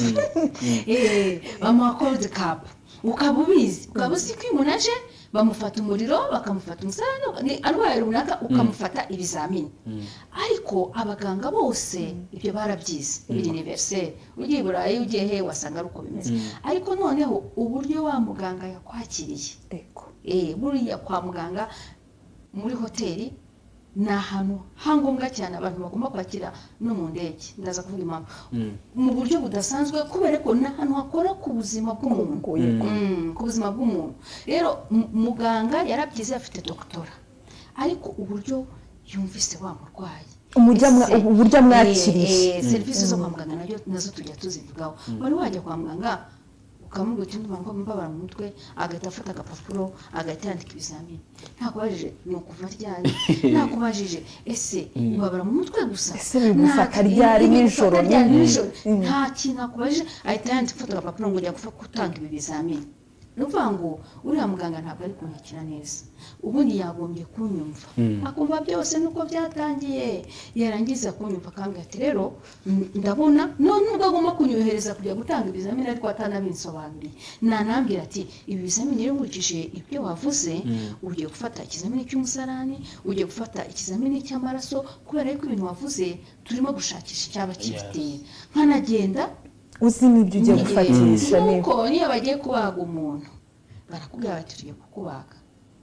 eh bamuha code cap ukaba ubizi ukaba uzi ko umuntu aje bamufata umuriro bakamufata umusarane arwaye runaka ukamufata ibizamini ariko abaganga bose ibyo barabyize biri universel ugiye burayi ugiye he wasanga ari uko bimeze ariko noneho uburyo wa muganga yakwakiriye eh buriya kwa muganga muri hoteli ni ahantu hangombwa cyane abantu bagomba kwakira no mu ndege ndaza kuvuga impamvu mu buryo budasanzwe kubera ko ni ahantu hakora ku buzima bw'umuntu ku buzima bw'umuntu rero muganga yarabyize afite doktora ariko uburyo yumvise wa murwayi uburyo amwakiriye serivisi zo kwa muganga nazo tujya tuzivugaho wari wajya kwa muganga ukamubwira uti ndumva mbabara mu mutwe agahita afata agapapuro agahita yandika ibizamini ntakubajije ni ukuva ryari ntakubajije ese ubabara mu mutwe gusa ese bigufata ryari nijoro nta kintu akubajije ahita yandika afata agapapuro ngo ujya gutanga ibi bizamini nuvuga ngo uriya muganga ntabwo ari kunyakira neza ubundi yagombye kunyumva akumva byose nuko byatangiye yarangiza kunyumva akambwira ati rero ndabona none ubwo agomba kunyohereza kujya gutanga ibizamini ariko atanabinsobanuriye nanambwira ati ibi bizamini rero nkurikije ibyo wavuze ugiye gufata ikizamini cy'umusarani ugiye gufata ikizamini cy'amaraso kubera ko ibintu wavuze turimo gushakisha icyaba kibiteye nkanagenda uzi n'ibyo ugiye gufatisha neza nuko niyo bagiye kubaga umuntu barakubwira bati tugiye kukubaga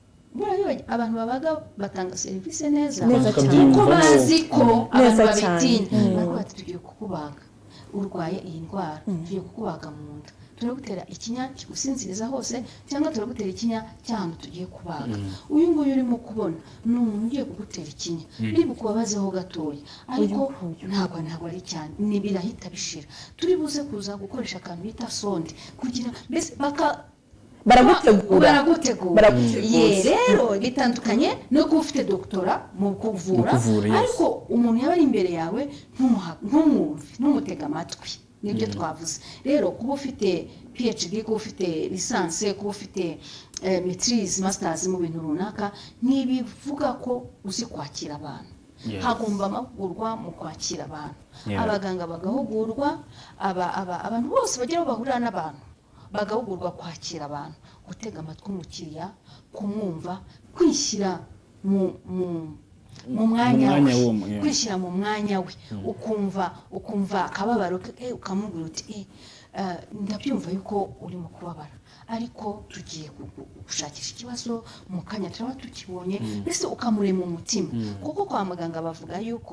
abantu babaga batanga serivisi neza kuko bazi ko abantu babitinya ariko bati tugiye kukubaga urwaye iyi ndwara tugiye kukubaga mu nda turagutera ikinya kigusinziriza hose cyangwa turagutera ikinya cy'ahantu tugiye kubaga uyu nguyu urimo kubona ni umuntu ugiye kugutera ikinya niba ukubabazeho gatoya ariko ntabwo ntabwo ari cyane ni birahita bishira turi buze kuza gukoresha akantu bita sonde kugira mbese baka baragutegura baragutegura ye rero bitandukanye no kuba ufite doktora mu kuvura ariko umuntu yaba ari imbere yawe ntumwumve ntumutega amatwi nibyo twavuze rero kuba ufite PhD kuba ufite lisanse kuba ufite maîtrise masters mu bintu runaka ntibivuga ko uzi kwakira abantu hagomba amahugurwa mu kwakira abantu abaganga bagahugurwa abantu bose bagira bahurira n'abantu bagahugurwa kwakira abantu gutega amatwi umukiriya kumwumva kwishyira mu mu mwanya we kwishyira mu mwanya we ukumva ukumva akababaro ke ukamubwira uti ndabyumva yuko urimo kubabara ariko tugiye gushakisha ikibazo mu kanya turaba tukibonye mbese ukamurema umutima kuko kwa muganga bavuga yuko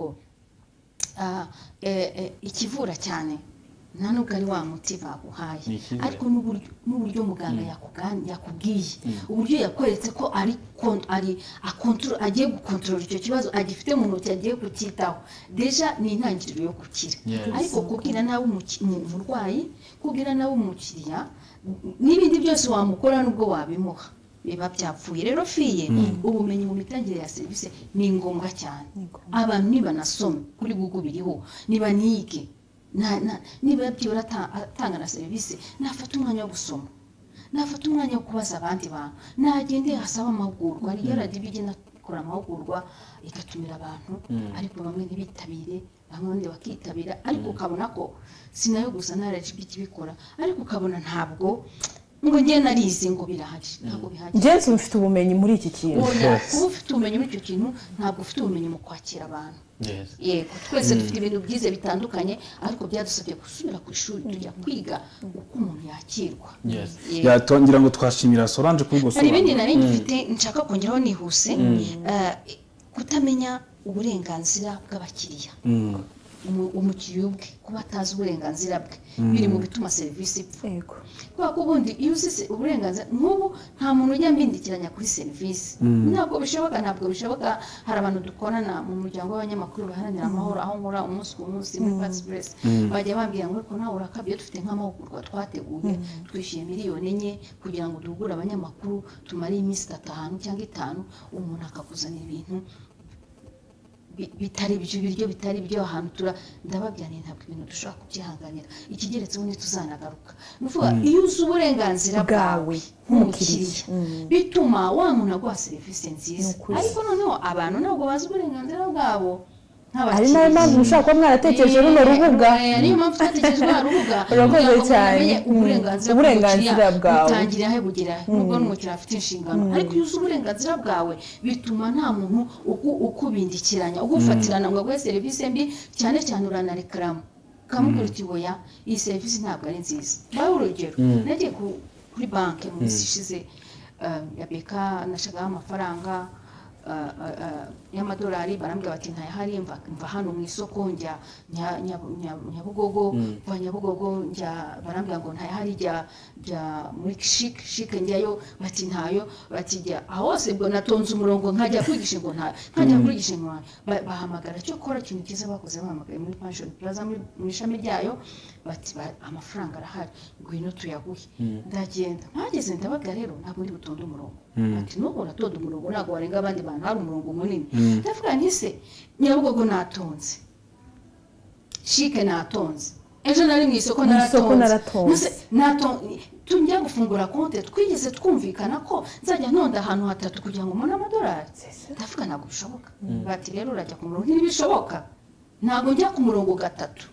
ikivura cyane nta nubwo ari wa muti baguhaye ariko n'uburyo muganga yakubwiye uburyo yakweretse ko ari agiye gukontorora icyo kibazo agifite mu ntoki agiye kucyitaho deja ni intangiriro yo gukira ariko kubwira nawe umurwayi kubwira nawe umukiriya n'ibindi byose wamukora n'ubwo wabimuha biba byapfuye rero fiye ubumenyi mu mitangire ya serivisi ni ngombwa cyane abantu nibanasome kuri Google biriho nibanige niba byibura atanga na serivisi nafata umwanya wo gusoma nafata umwanya wo kubaza abandi bantu nagende hasaba amahugurwa ari yaradi bigena ikora amahugurwa igatumira abantu ariko bamwe ntibitabire bamwe bakitabira ariko ukabona ko sinayo gusa na R G B kibikora ariko ukabona ntabwo ngo ngiye narize ngo birahari ntabwo bihagije Jensi ufite ubumenyi muri iki kintu oya kuba ufite ubumenyi muri icyo kintu ntabwo ufite ubumenyi mu kwakira abantu yego twese dufite ibintu byize bitandukanye ariko byadusabye gusubira ku ishuri tujya kwiga uko umuntu yakirwa yatongera ngo twashimira Solange kuri gusobanura hari ibindi nari ngifite nshaka kongeraho nihuse kutamenya uburenganzira bw'abakiriya umukiriya ubwe kuba atazi uburenganzira bwe biri mu bituma serivisi ipfa kubera ko ubundi iyo uzi uburenganzira nk'ubu nta muntu ujya mbindikiranya kuri serivisi ntabwo bishoboka ntabwo bishoboka hari abantu dukorana mu muryango w'abanyamakuru baharanira amahoro aho nkora umunsi ku munsi muri Pax Press bajya bambwira ngo ariko nawe urakabye dufite nk'amahugurwa twateguye twishyuye miliyoni enye kugira ngo duhugure abanyamakuru tumare iminsi itanu cyangwa itanu umuntu akakuzanira ibintu bitari ibyo biryo bitari byo ahantu tura ndababyanira ntabwo ibintu dushobora kubyihanganira ikigeretse ubundi tuzanagaruka nuvuga iyo uzi uburenganzira bwawe nk'umukiriya bituma wa muntu aguha serivisi nziza ariko noneho abantu ntabwo bazi uburenganzira bwabo hari nayo mpamvu ushaka kuba mwaratekereje runo rubuga niyo mpamvu twatekereje rwa rubuga urakoze cyane uburenganzira bwawe utangira aho bugera nubwo n'umukiriya afite inshingano ariko iyo uzi uburenganzira bwawe bituma nta muntu ukubindikiranya ugufatirana ngo aguhe serivisi mbi cyane cyane uranarekaramo ukamubwira uti oya iyi serivisi ntabwo ari nziza bahe urugero nagiye kuri banki mu minsi ishize ya beka nashagaho amafaranga y'amadolari barambwira bati ntayahari mva hano mu isoko njya Nyabugogo mva Nyabugogo njya barambwira ngo ntayahari jya muri shike shike njyayo bati ntayo bati jya aho hose ubwo natonze umurongo nkajya kwigisha ngo nta nkajya kwigisha ngo bahamagara cyo kora ikintu cyiza bakoze bahamagaye muri Pension Plaza mu ishami ryayo bati amafaranga arahari ngwino tuyaguhe ndagenda mpageze ndababwira rero ntabwo ndi butonde umurongo bati nuko uratonda umurongo ntabwo warenga abandi bantu hari umurongo munini ndavuga nti se Nyabugogo natonze shike natonze ejo nari mu isoko naratonze natonze tunjya gufungura konte twigeze twumvikana ko nzajya ntonda ahantu hatatu kugira ngo mbone amadolari ndavuga ntabwo bishoboka bati rero urajya ku murongo ntibishoboka ntabwo njya ku murongo gatatu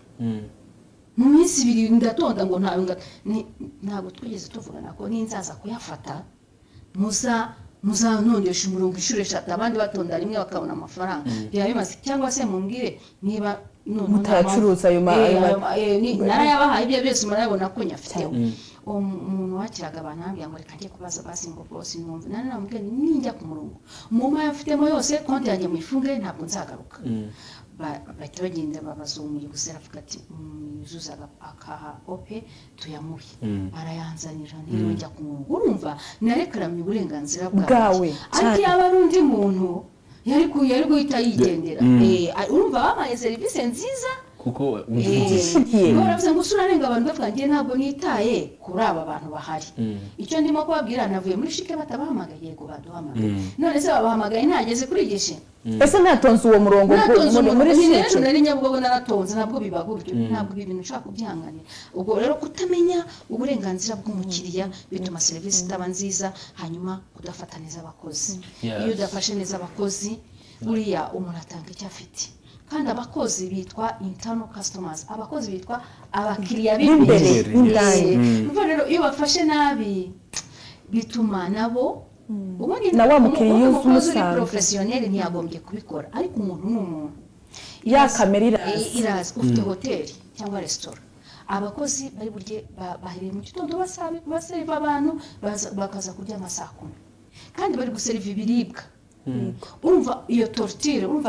mu minsi ibiri ndatonda ngo ntayo ntabwo twigeze tuvugana ko ninzaza kuyafata muza muzanondesha umurongo inshuro eshatu abandi batonda rimwe bakabona amafaranga byaba bimaze cyangwa se mumbwire niba mutacuruza ayo narayabahaye ibyo byose murabona ko nyafiteho umuntu wakiraga abantu ambwira ngo reka njye kubaza basi ngo bosi numva nane namubwira ninjya ku murongo mu mayo mfitemo yose konti yanjye muyifunge ntabwo nzagaruka bahita bagenda babaza umuyobozi aravuga ati yuzuzaga akaha ope tuyamuhe barayanzanira niyo njya ku murongo urumva narekaramye uburenganzira bwawe ariko yaba ari undi muntu yari yari guhita yigendera urumva bamaye serivisi nziza kuko baravuze ngo usurarenga abantu bavuga ngiye ntabwo nitaye kuri aba bantu bahari icyo ndimo kubabwira navuye muri shike batabahamagaye yego baduhamagaye none se babahamagaye ntageze kuri gishe ese natonze uwo murongo muri shike nari Nyabugogo naratonze ntabwo biba gutyo ntabwo ibi bintu ushaka kubyihanganira ubwo rero kutamenya uburenganzira bw'umukiriya bituma serivisi itaba nziza hanyuma kudafata neza abakozi iyo udafashe neza abakozi buriya umuntu atanga icyo afite kandi abakozi bitwa internal customers abakozi bitwa abakiriya b'imbere umva rero iyo bafashe nabi bituma nabo ubundi na wa mukiriya yuzuye umusanzu professionnel ntiyagombye kubikora ariko umuntu n'umuntu ya kamera irazi ufite hoteli cyangwa restaurant abakozi bari burye bahiriye mu gitondo basabe baseriva abantu bakaza kurya amasaha kumi kandi bari guseriva ibiribwa urumva iyo tortire urumva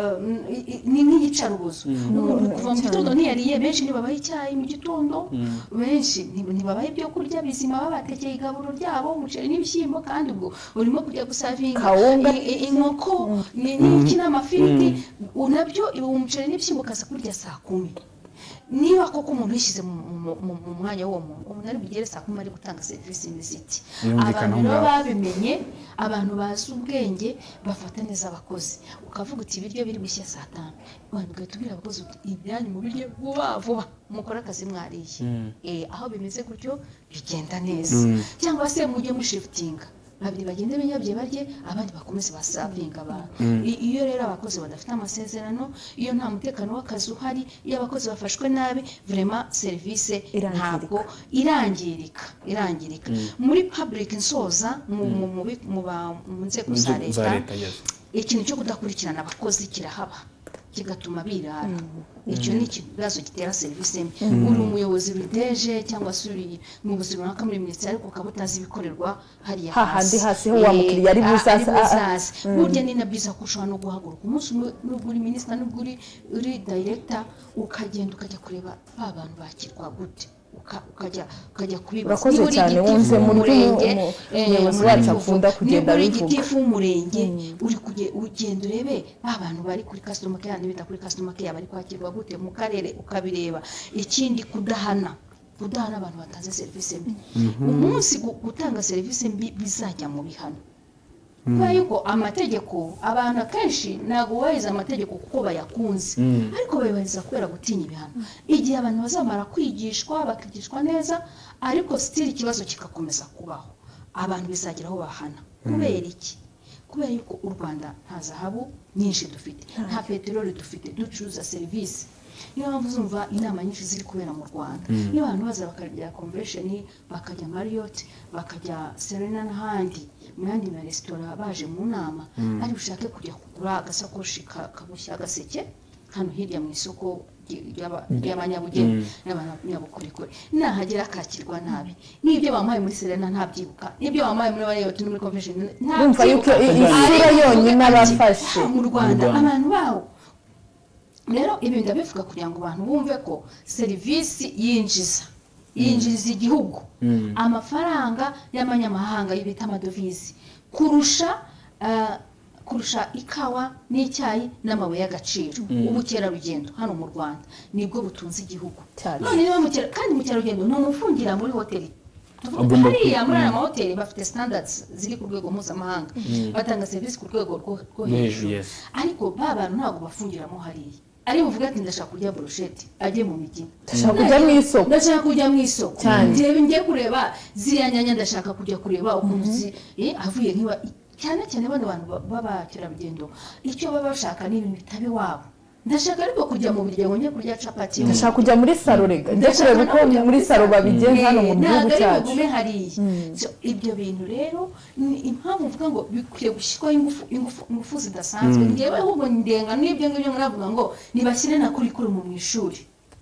ni nk'iyicarubozo umuntu kuva mu gitondo ntiyariye benshi ntibabaye icyayi mu gitondo benshi ntibabaye ibyo kurya bizima babatekeye igaburo ryabo umuceri n'ibishyimbo kandi ubwo urimo kujya gusavinga inkoko n'iki n'amafiriti nabyo umuceri n'ibishyimbo ukaza kurya saa kumi niba koko umuntu yishyize mu mwanya w'uwo muntu umuntu ari bugere saa kumi ari gutanga serivisi n'iziti abantu rero babimenye abantu bazi ubwenge bafata neza abakozi ukavuga uti ibiryo biri gushya saa tanu abantu ugahita ubwira abakozi ibyanyu mu biryo vuba vuba mukora akazi mwariye aho bimeze gutyo bigenda neza cyangwa se mujye mushifitinga babiri bagende binyabye barye abandi bakomeze basavinga abantu iyo rero abakozi badafite amasezerano iyo nta mutekano w'akazi uhari iyo abakozi bafashwe nabi vraiment service ntabwo irangirika irangirika muri public nsoza mu mu nzego za leta ikintu cyo kudakurikirana abakozi kirahaba kigatuma birara icyo ni ikibazo gitera service mbi uri umuyobozi w'iteje cyangwa se uri mu buzima runaka muri minisiteri ariko ukaba utazi ibikorerwa hariya hahandi hasi ho wa mukiriya ari busasa burya ni na byiza ko ushobora no guhaguruka umunsi n'ubwo uri minisitiri n'ubwo uri director ukagenda ukajya kureba ba bantu bakirwa gute ukajya ukajya kubibaza urakoze cyane wumve mu murenge umuyobozi wacu akunda kugenda bivuga igitifu umurenge uri ugenda urebe abantu bari kuri customer care n'ibita kuri customer care bari kwakirwa gute mu karere ukabireba ikindi kudahana kudahana abantu batanze service mbi umunsi gutanga service mbi bizajya mu bihano kwa yuko amategeko abantu akenshi ntago bayiza amategeko kuko bayakunze ariko bayibariza kubera gutinya ibihano igihe abantu bazamara kwigishwa bakigishwa neza ariko still ikibazo kikakomeza kubaho abantu bizageraho bahana kubera iki kubera yuko u Rwanda nta zahabu nyinshi dufite nta peteroli dufite ducuruza service niyo mpamvu uzumva inama nyinshi ziri kubera mu Rwanda niyo abantu baza bakajya convention bakajya Marriott bakajya Serena n'ahandi mu yandi ma restaurant baje mu nama ari ushake kujya kugura agasakoshi kabushya gaseke hano hirya mu isoko y'abanyabugeni n'abanyabukorikori nahagera akakirwa nabi n'ibyo bamaye muri Serena ntabyibuka n'ibyo bamaye muri Marriott muri convention ntabyibuka yuko isura yonyine abafashe mu Rwanda abantu bawo rero ibi ndabivuga kugira ngo abantu bumve ko serivisi yinjiza yinjiza igihugu amafaranga y'amanyamahanga y'ibita amadovize kurusha kurusha ikawa n'icyayi n'amabuye y'agaciro ubukerarugendo hano mu Rwanda nibwo butunze igihugu none niba mukera kandi mukerarugendo no mufungira muri hoteli hariya muri aya mahoteli bafite standards ziri ku rwego mpuzamahanga batanga service ku rwego rwo hejuru ariko ba bantu ntabwo bafungiramo hariya ari buvuga ati ndashaka kurya brochette ajye mu mijyi ndashaka kujya mu isoko ndashaka kujya mu isoko njyewe ngiye kureba ziriya nyanya ndashaka kujya kureba ukuntu eh avuye nkiba cyane cyane bano bantu b'abakerarugendo icyo baba bashaka ni ibintu bitabe wabo ndashaka ariko kujya mu biryo ngo njye kurya capati ndashaka kujya muri salo rega njye kureba uko muri salo babigenza hano mu gihugu cyacu ibyo bintu rero impamvu mvuga ngo bikwiye gushyirwaho ingufu ingufu ingufu zidasanzwe ngewe ahubwo ndenga n'ibyo ngibyo muravuga ngo nibashyire na kuri kuri mu ishuri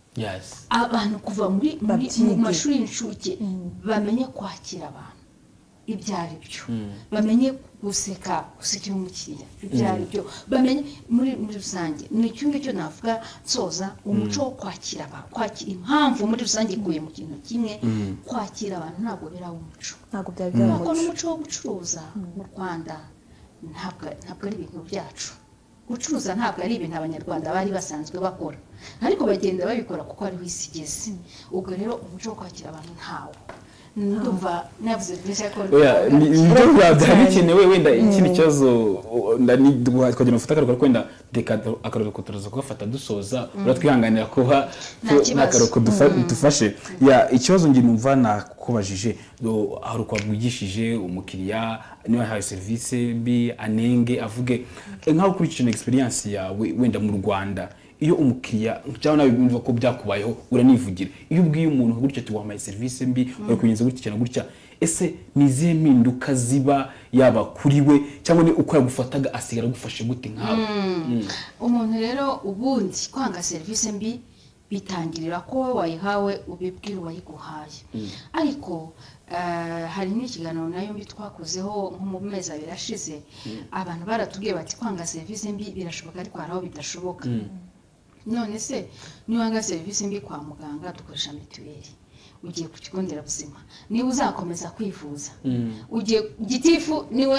abantu kuva muri mu mashuri y'incuke bamenye kwakira abantu ibyari byo bamenye guseka gusekera umukiriya ibyari byo bamenye muri muri rusange ni cyo ngicyo navuga soza umuco wo kwakira abantu kwakira impamvu muri rusange ikuye mu kintu kimwe kwakira abantu ntabwo birawo umuco ntabwo byabyo ko n'umuco wo gucuruza mu Rwanda ntabwo ntabwo ari ibintu byacu gucuruza ntabwo ari ibintu abanyarwanda bari basanzwe bakora ariko bagenda babikora kuko ari wisigeze ubwo rero umuco wo kwakira abantu ntawo ndumva navuze byinshi ko nibyo byari bikenewe wenda ikindi kibazo ndani twagira mufata akaruko kwenda reka akaruko turaza kugafata dusoza uratwihanganira kuba n'akaruko dufashe ya ikibazo ngi numva nakubajije aho kwabwigishije umukiriya niba haye service bi anenge avuge nkaho kuri kitchen experience yawe wenda mu Rwanda iyo umukiriya cyangwa nawe bimva ko byakubayeho uranivugira iyo ubwiye umuntu gutya tuwamaye service mbi uri kugenza gutya cyane gutya ese nizihe mpinduka ziba yaba kuri we cyangwa ni uko yagufataga asigara gufashe gute nkawe umuntu rero ubundi kwanga service mbi bitangirira ko wayihawe ubibwira wayiguhaye ariko hari n'ikiganiro nayo mbi twakozeho nko mu mezi abiri ashize abantu baratubwiye bati kwanga service mbi birashoboka ariko haraho bidashoboka none se niwanga service mbi kwa muganga dukoresha mituweli ugiye ku kigo nderabuzima niba uzakomeza kwivuza ugiye gitifu niwe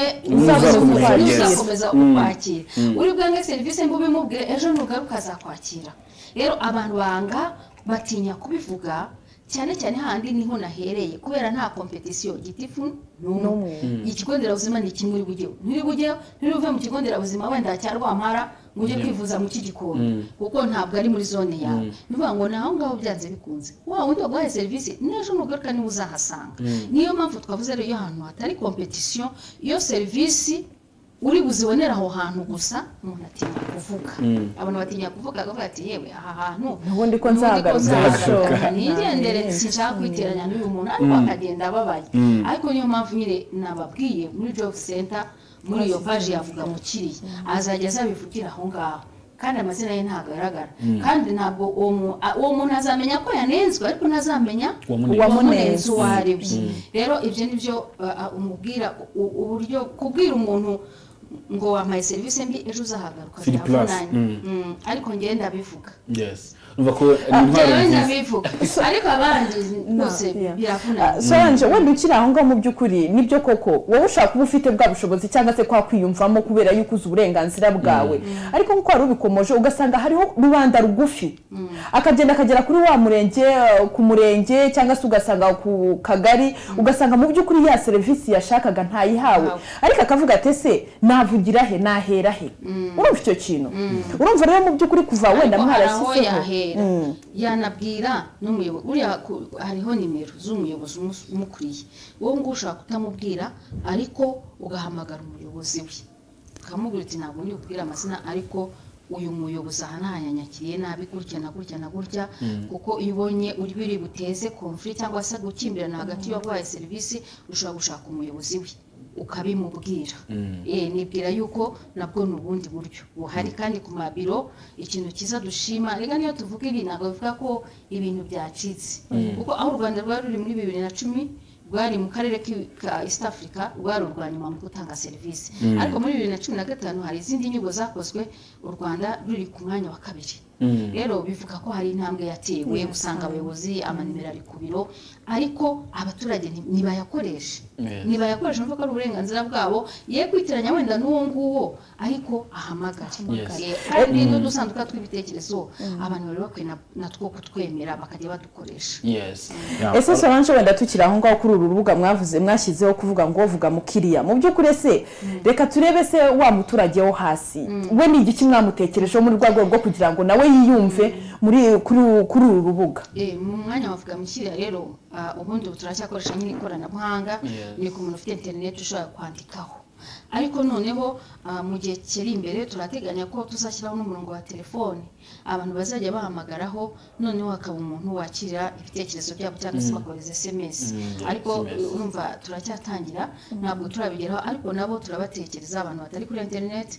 uzakomeza kwakira uri bwange service mbi ubimubwire ejo nugaruka azakwakira rero abantu banga batinya kubivuga cyane cyane handi niho nahereye kubera nta competition gitifu numwe ikigo nderabuzima ni kimwe uri bujye ntiri bujye ntiri uve mu kigo nderabuzima wenda cyarwampara ngo ujye kwivuza mu kigikoni kuko ntabwo ari muri zone yawe nivuga ngo naho ngaho byanze bikunze wa wundi waguhaye serivisi n'ejo nugaruka niwe uzahasanga niyo mpamvu twavuze rero iyo ahantu hatari competition iyo serivisi uri buzibonera aho hantu gusa umuntu atinya kuvuga abantu batinya kuvuga akavuga ati yewe aha hantu ubundi ko nzagaruka nigendere sinshaka kwiteranya n'uyu muntu ariko akagenda ababaye ariko niyo mpamvu nyine nababwiye muri job center muri iyo page yavuga mukiriye azajya azabivugira aho ngaho kandi amazina ye ntagaragara kandi ntabwo uwo muntu azamenya ko yanenzwe ariko ntazamenya uwamunenze uwo ari we rero ibyo nibyo umubwira uburyo kubwira umuntu ngo wampaye serivisi mbi ejo uzahagaruka byavunanye ariko ngenda bivuga yes numva ko intwaro ndabivuga ariko abandi bose biravunanye Solange wenda ukiri aho ngaho mu by'ukuri nibyo koko wowe ushaka kuba ufite bwa bushobozi cyangwa se kwa kwiyumvamo kubera yuko uzi uburenganzira bwawe ariko nkuko wari ubikomoje ugasanga hariho rubanda rugufi akagenda akagera kuri wa murenge ku murenge cyangwa se ugasanga ku kagari ugasanga mu by'ukuri ya serivisi yashakaga ntayihawe ariko akavuga ati ese navugira he nahera he urumva icyo kintu urumva rero mu by'ukuri kuva wenda mwarashyizeho yanabwira n'umuyobozi uriya hariho nimero z'umuyobozi umukuriye wowe ngo ushaka kutamubwira ariko ugahamagara umuyobozi we ukamubwira uti ntabwo ndi kubwira amazina ariko uyu muyobozi aha ntayanyakiriye nabi gutya na gutya na gutya kuko iyo ubonye uri biri buteze conflict cyangwa se gukimbirana hagati y'abahaye serivisi ushobora gushaka umuyobozi we ukabimubwira eh nibwira yuko nabwo n'ubundi buryo buhari kandi ku mabiro ikintu kiza dushima rega niyo tuvuga ibi ntabwo bivuga ko ibintu byacitse kuko aho u Rwanda rwari ruri muri bibiri na cumi rwari mu karere ka East Africa rwari urwanyuma mu gutanga serivisi ariko muri bibiri na cumi na gatanu hari izindi nyugo zakozwe u Rwanda ruri ku mwanya wa kabiri rero bivuga ko hari intambwe yatewe usanga abayobozi amanimero ari ku biro ariko abaturage nibayakoresha nibayakoresha mvuga ko ari uburenganzira bwabo ye kwitiranya wenda n'uwo nguwo ariko ahamagara kandi no dusanduka tw'ibitekerezo abantu bari bakwiye natwo kutwemera bakajya badukoresha ese Solange wenda tukiri aho ngaho kuri uru rubuga mwavuze mwashyizeho kuvuga ngo vuga mukiriya mu by'ukuri se reka turebe se wa muturage wo hasi we ni igiki mwamutekerejeho muri rwego rwo kugira ngo nawe yiyumve muri kuri kuri uru rubuga eh mu mwanya wavuga mukiriya rero ubundi turacyakoresha nyine ikoranabuhanga ni ku muntu ufite internet ushobora kwandikaho ariko noneho mu gihe kiri imbere turateganya ko tuzashyiraho n'umurongo wa telefone abantu bazajya bahamagaraho noneho hakaba umuntu wakira ibitekerezo byabo cyangwa se bakohereza S M S ariko urumva turacyatangira ntabwo turabigeraho ariko nabo turabatekereza abantu batari kuri internet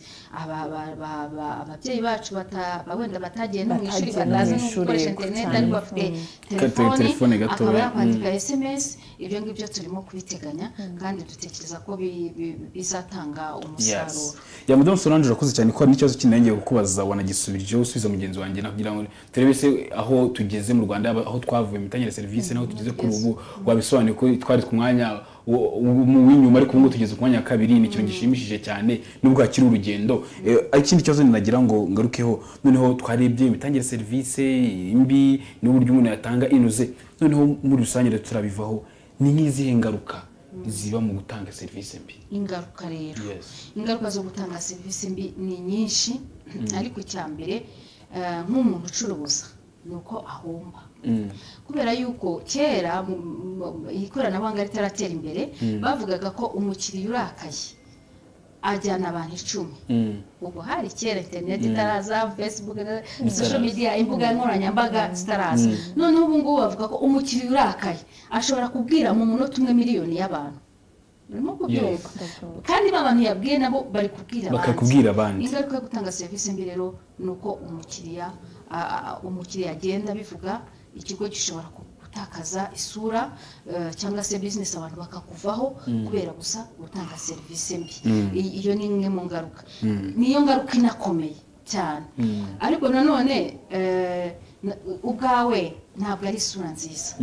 ababyeyi bacu wenda batagiye no mu ishuri batazi no gukoresha internet ariko bafite telefone akaba yakwandika S M S ibyo ngibyo turimo kubiteganya kandi dutekereza ko bizatanga umusaruro ya Madame Solange urakoze cyane ko n'ikibazo kinengeye kukubaza wanagisubirije usubiza mugenzi wanjye nakugira ngo turebe se aho tugeze mu Rwanda aho twavuye mitangire service naho tugeze kuri ubu wabisobanuye ko twari ku mwanya w'inyuma ariko ubu tugeze ku mwanya kabiri ni ikintu gishimishije cyane nubwo hakiri urugendo ikindi kibazo ninagira ngo ngarukeho noneho twarebye mitangire service imbi n'uburyo umuntu yatanga inuze noneho muri rusange turabivaho ni nk'izihe ngaruka ziba mu gutanga service mbi ingaruka rero ingaruka zo gutanga service mbi ni nyinshi ariko icyambere nk'umuntu ucuruza nuko ahomba kubera yuko kera ikoranabuhanga ritaratera imbere bavugaga ko umukiriya urakaye ajyana abantu icumi ubwo hari kera internet itaraza Facebook social media imbuga nkoranyambaga zitaraza none ubu ngubu bavuga ko umukiriya urakaye ashobora kubwira mu munota umwe miliyoni y'abantu urimo kubyumva kandi abantu yabwiye nabo bari kubwira abandi bakakubwira abandi ingaruka yo gutanga service mbi rero nuko umukiriya umukiriya agenda bivuga ikigo gishobora gutakaza isura cyangwa se business abantu bakakuvaho kubera gusa gutanga service mbi iyo ni imwe mu ngaruka niyo ngaruka inakomeye cyane ariko nanone ubwawe ntabwo ari isura nziza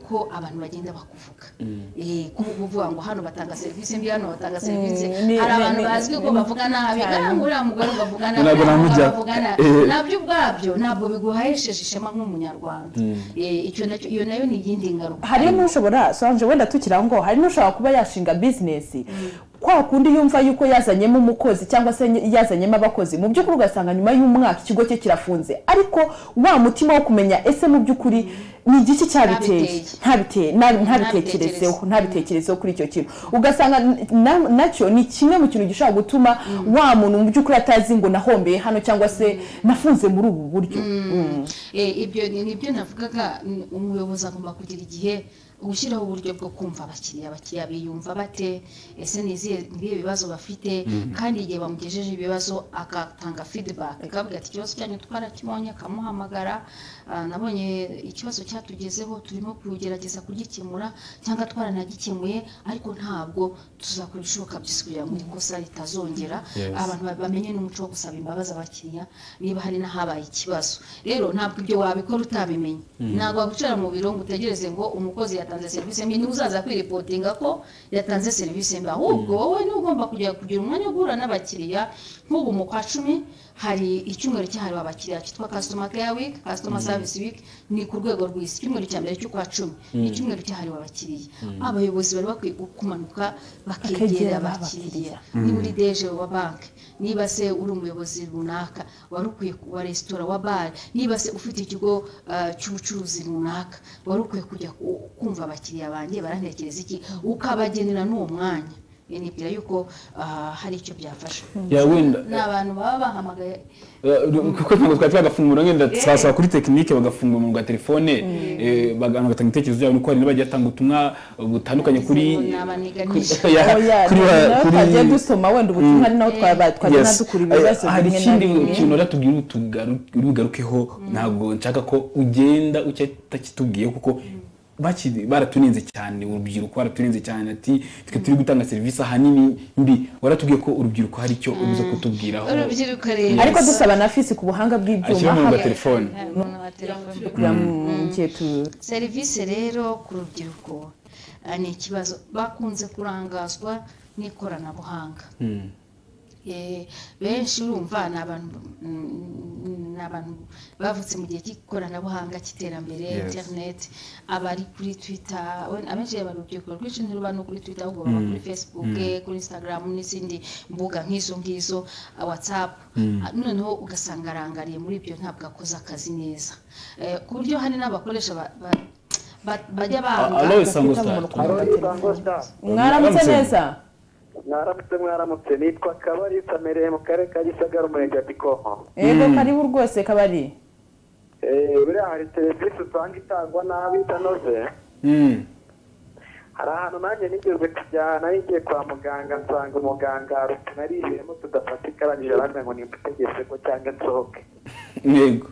uko abantu bagenda bakuvuga eh kuvuga ngo hano batanga serivisi mbi hano batanga serivisi ni- hari abantu ni- bazwi ko ni- bavuga nabi kandi uriya mugore bavuga nabi Ntabwo namujya. bavuga nabi Eh. nabyo ubwabyo ntabwo biguhesheje ishema nk'umunyarwanda eh icyo nacyo iyo nayo ni iyindi ngaruka hari n'ushobora Solange wenda tukira ngo hari n'ushobora kuba yashinga business kwa kundi yumva yuko yazanyemo umukozi cyangwa se yazanyemo abakozi mu by'ukuri ugasanga nyuma y'umwaka ikigo cye kirafunze ariko wa mutima wo kumenya ese mu by'ukuri ni igiki cyabiteye ntabiteye ntabitekerezeho ntabitekerezeho kuri icyo kintu ugasanga na- nacyo ni kimwe mu kintu gishobora gutuma wa muntu mu by'ukuri atazi ngo nahombeye hano cyangwa se nafunze muri ubu buryo Mm. eh ibyo ni nibyo navugaga ni umuyobozi agomba kugira igihe gushyiraho uburyo bwo kumva abakiriya abakiriya biyumva bate ese nizihe nibihe bibazo bafite kandi igihe bamugejeje ibibazo agatanga feedback akavuga ati ikibazo cyanyu twarakibonye akamuhamagara ah, nabonye ikibazo cyatugezeho turimo kugerageza kugikemura cyangwa twaranagikemuye ariko ntabwo tuzakora ibishoboka byose kugira ngo ikosa ritazongera Yes. abantu bamenye n'umuco wo gusaba imbabazi abakiriya niba hari n'ahabaye ikibazo rero ntabwo ibyo wabikora utabimenye ntabwo wagucara mu biro ngo utegereze ngo umukozi yatanze serivisi mbi niba uzaza kwiripotinga ko yatanze serivisi mbi ahubwo wowe niwe ugomba kujya kugira umwanya wo guhura n'abakiriya nk'ubu mu kwa cumi hari icyumweru cyahariwe abakiriya cyitwa customer care week customer service week ni ku rwego rw'isi icyumweru cya mbere cy'ukwa cumi ni icyumweru cyahariwe abakiriya abayobozi bari bakwiye kumanuka bakegera Bakegera abakiriya niba uri deje wa banki niba se uri umuyobozi runaka wari ukwiye wa resitora wa bare niba se ufite ikigo ah, cy'ubucuruzi runaka wari ukwiye kujya ku- kumva abakiriya banjye barantekereza iki ukabagenera n'uwo mwanya Eh, nibwira yuko ah, hari icyo byafasha ya wenda ni abantu baba bahamagaye Eh, kuko ntabwo twari twagafungura wenda twasaba kuri tekinike bagafungura mu rwa telefone eh, bagatanga ibitekerezo byabo nuko hari n'abagiye atanga ubutumwa butandukanye kuri Ngo ni abaniganisha. kuri- ya, Oya, kuri wa- nawe kuri- twagiye dusoma wenda ubutumwa ari naho twaba twajya Yes. nadukura ibibazo Eh, hari bimwe na ikindi bimwe. kintu ratubwira uri bugarukeho ntabwo nshaka ko ugenda utakitubwiye kuko bakiri baratuninze cyane urubyiruko baratuninze cyane ati twe turi gutanga serivisi ahanini mbi waratubwiye ko urubyiruko hari icyo uza kutubwiraho urubyiruko rero ariko dusaba na fisi ku buhanga bw'ibyuma ashyira mu haba- telefone umuntu wa telefone kugira mu gihe tu serivisi rero ku rubyiruko ah, ni ikibazo bakunze kurangazwa n'ikoranabuhanga Eh, benshi urumva ni abantu mm, ni abantu bavutse mu gihe cy'ikoranabuhanga cy'iterambere Yes. internet abari kuri twitter we- abenshi bari urubyiruko rwinshi ntiruba no kuri twitter ahubwo baba kuri facebook eh, kuri instagram n'izindi mbuga nk'izo ngizo ah, whatsapp Ah, noneho ugasanga arangariye muri ibyo ntabwo akoze akazi neza Eh, ku buryo hari n'abakoresha ba- ba- ba- bajya banga alo isango Ufite star umuntu ukunda mwaramutse neza mwaramutse mwaramutse nitwa kabari samereye mu karere ka gisagara umurenge wa gikomo yego karibu rwose kabari Eh, buriya hari serivisi usanga itangwa nabi itanoze Mm. hari ahantu nanjye nigeze kujyana nari ngiye kwa muganga nsanga umuganga narihiyemo tudafatika arangije arambwira ngo nimutegetse ko cyangwa nsohoke yego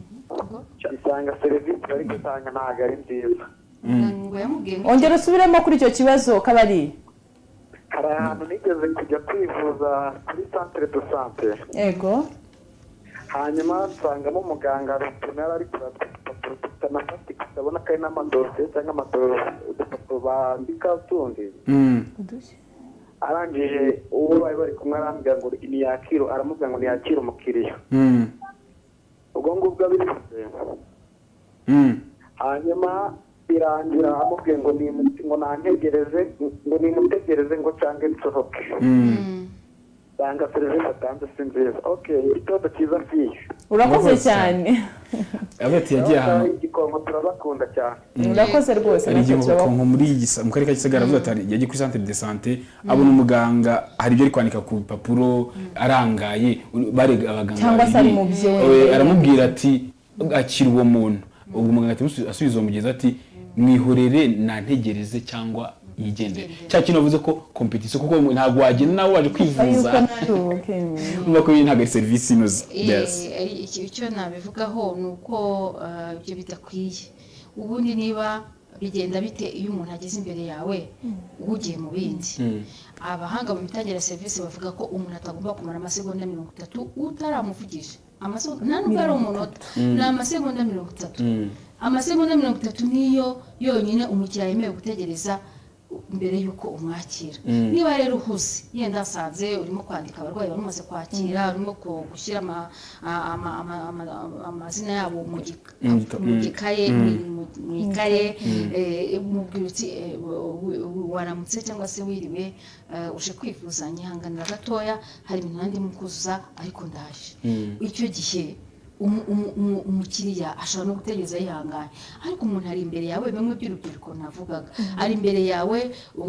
isanga serivisi bari gutanga ntabwo ari nziza ngo yamubwiye ngo ongera usubiremo kuri icyo kibazo kabari hari ahantu nigeze kujya kwivuza kuri centre de sante yego hanyuma nsangamo umuganga arutuma yari ari kureba udupapuro tutanafatika utabona ko ari n'amadosiye cyangwa amadosiye udupapuro bandika utundi Mm. arangije uwo bari bari kumwe arambwira ngo ntiyakire aramubwira ngo ntiyakire umukiriya Mm. ubwo ngubwo abivuze Mm. hanyuma birangira amubwiye ngo nimu- ngo nantegereze ngo nimutegereze ngo cange nsohoke Mm. sanga serivisi atanze si nziza okay igitondo cyiza fiye urakoze Urakoze cyane abati yagiye ahantu igikonko turabakunda cyane urakoze rwose hari igihe natwe turabakunda. nko muri gisa mu karere ka Gisagara avuga ati yagiye kuri centre de santé abona umuganga hari ibyo ari kwandika ku bipapuro arangaye barega abaganga Cyangwa se ari babiri. mu byo Eh, wenyine. aramubwira ati akira uwo muntu ubwo umuganga ati asubiza uwo mugezi ati mwihorere nantegereze cyangwa yigendere cya kintu avuze ko competition kuko ntabwo wagenda nawe waje kwivuza yuko nawe okay. urumva ko iyi ntabwo ari serivisi inoze yes Eh, iki- icyo nabivugaho ni uko ah, ibyo bidakwiye ubundi niba bigenda bite iyo umuntu ageze imbere yawe uhugiye mu bindi abahanga mu mitangire ya serivisi bavuga ko umuntu atagomba kumara amasegonda mirongo itatu utaramuvugisha amasegonda nta nubwo ari umunota ni amasegonda mirongo itatu amasegonda mirongo itatu niyo yonyine umukiriya yemewe gutegereza mbere yuko umwakira. Niba rero uhuze yenda asanze urimo kwandika abarwayi bamaze kwakira, urimo gushyira amazina yabo mu gikaye mu ikaye, mubwira uti waramutse cyangwa se wiriwe, uje kwivuza nyihanganira gatoya, hari ibintu nandi mukuzuza ariko ndaje. Icyo gihe umukiriya ashobora no gutegereza yihanganye, ariko umuntu ari imbere yawe, bimwe by'urubyiruko navugaga, ari imbere yawe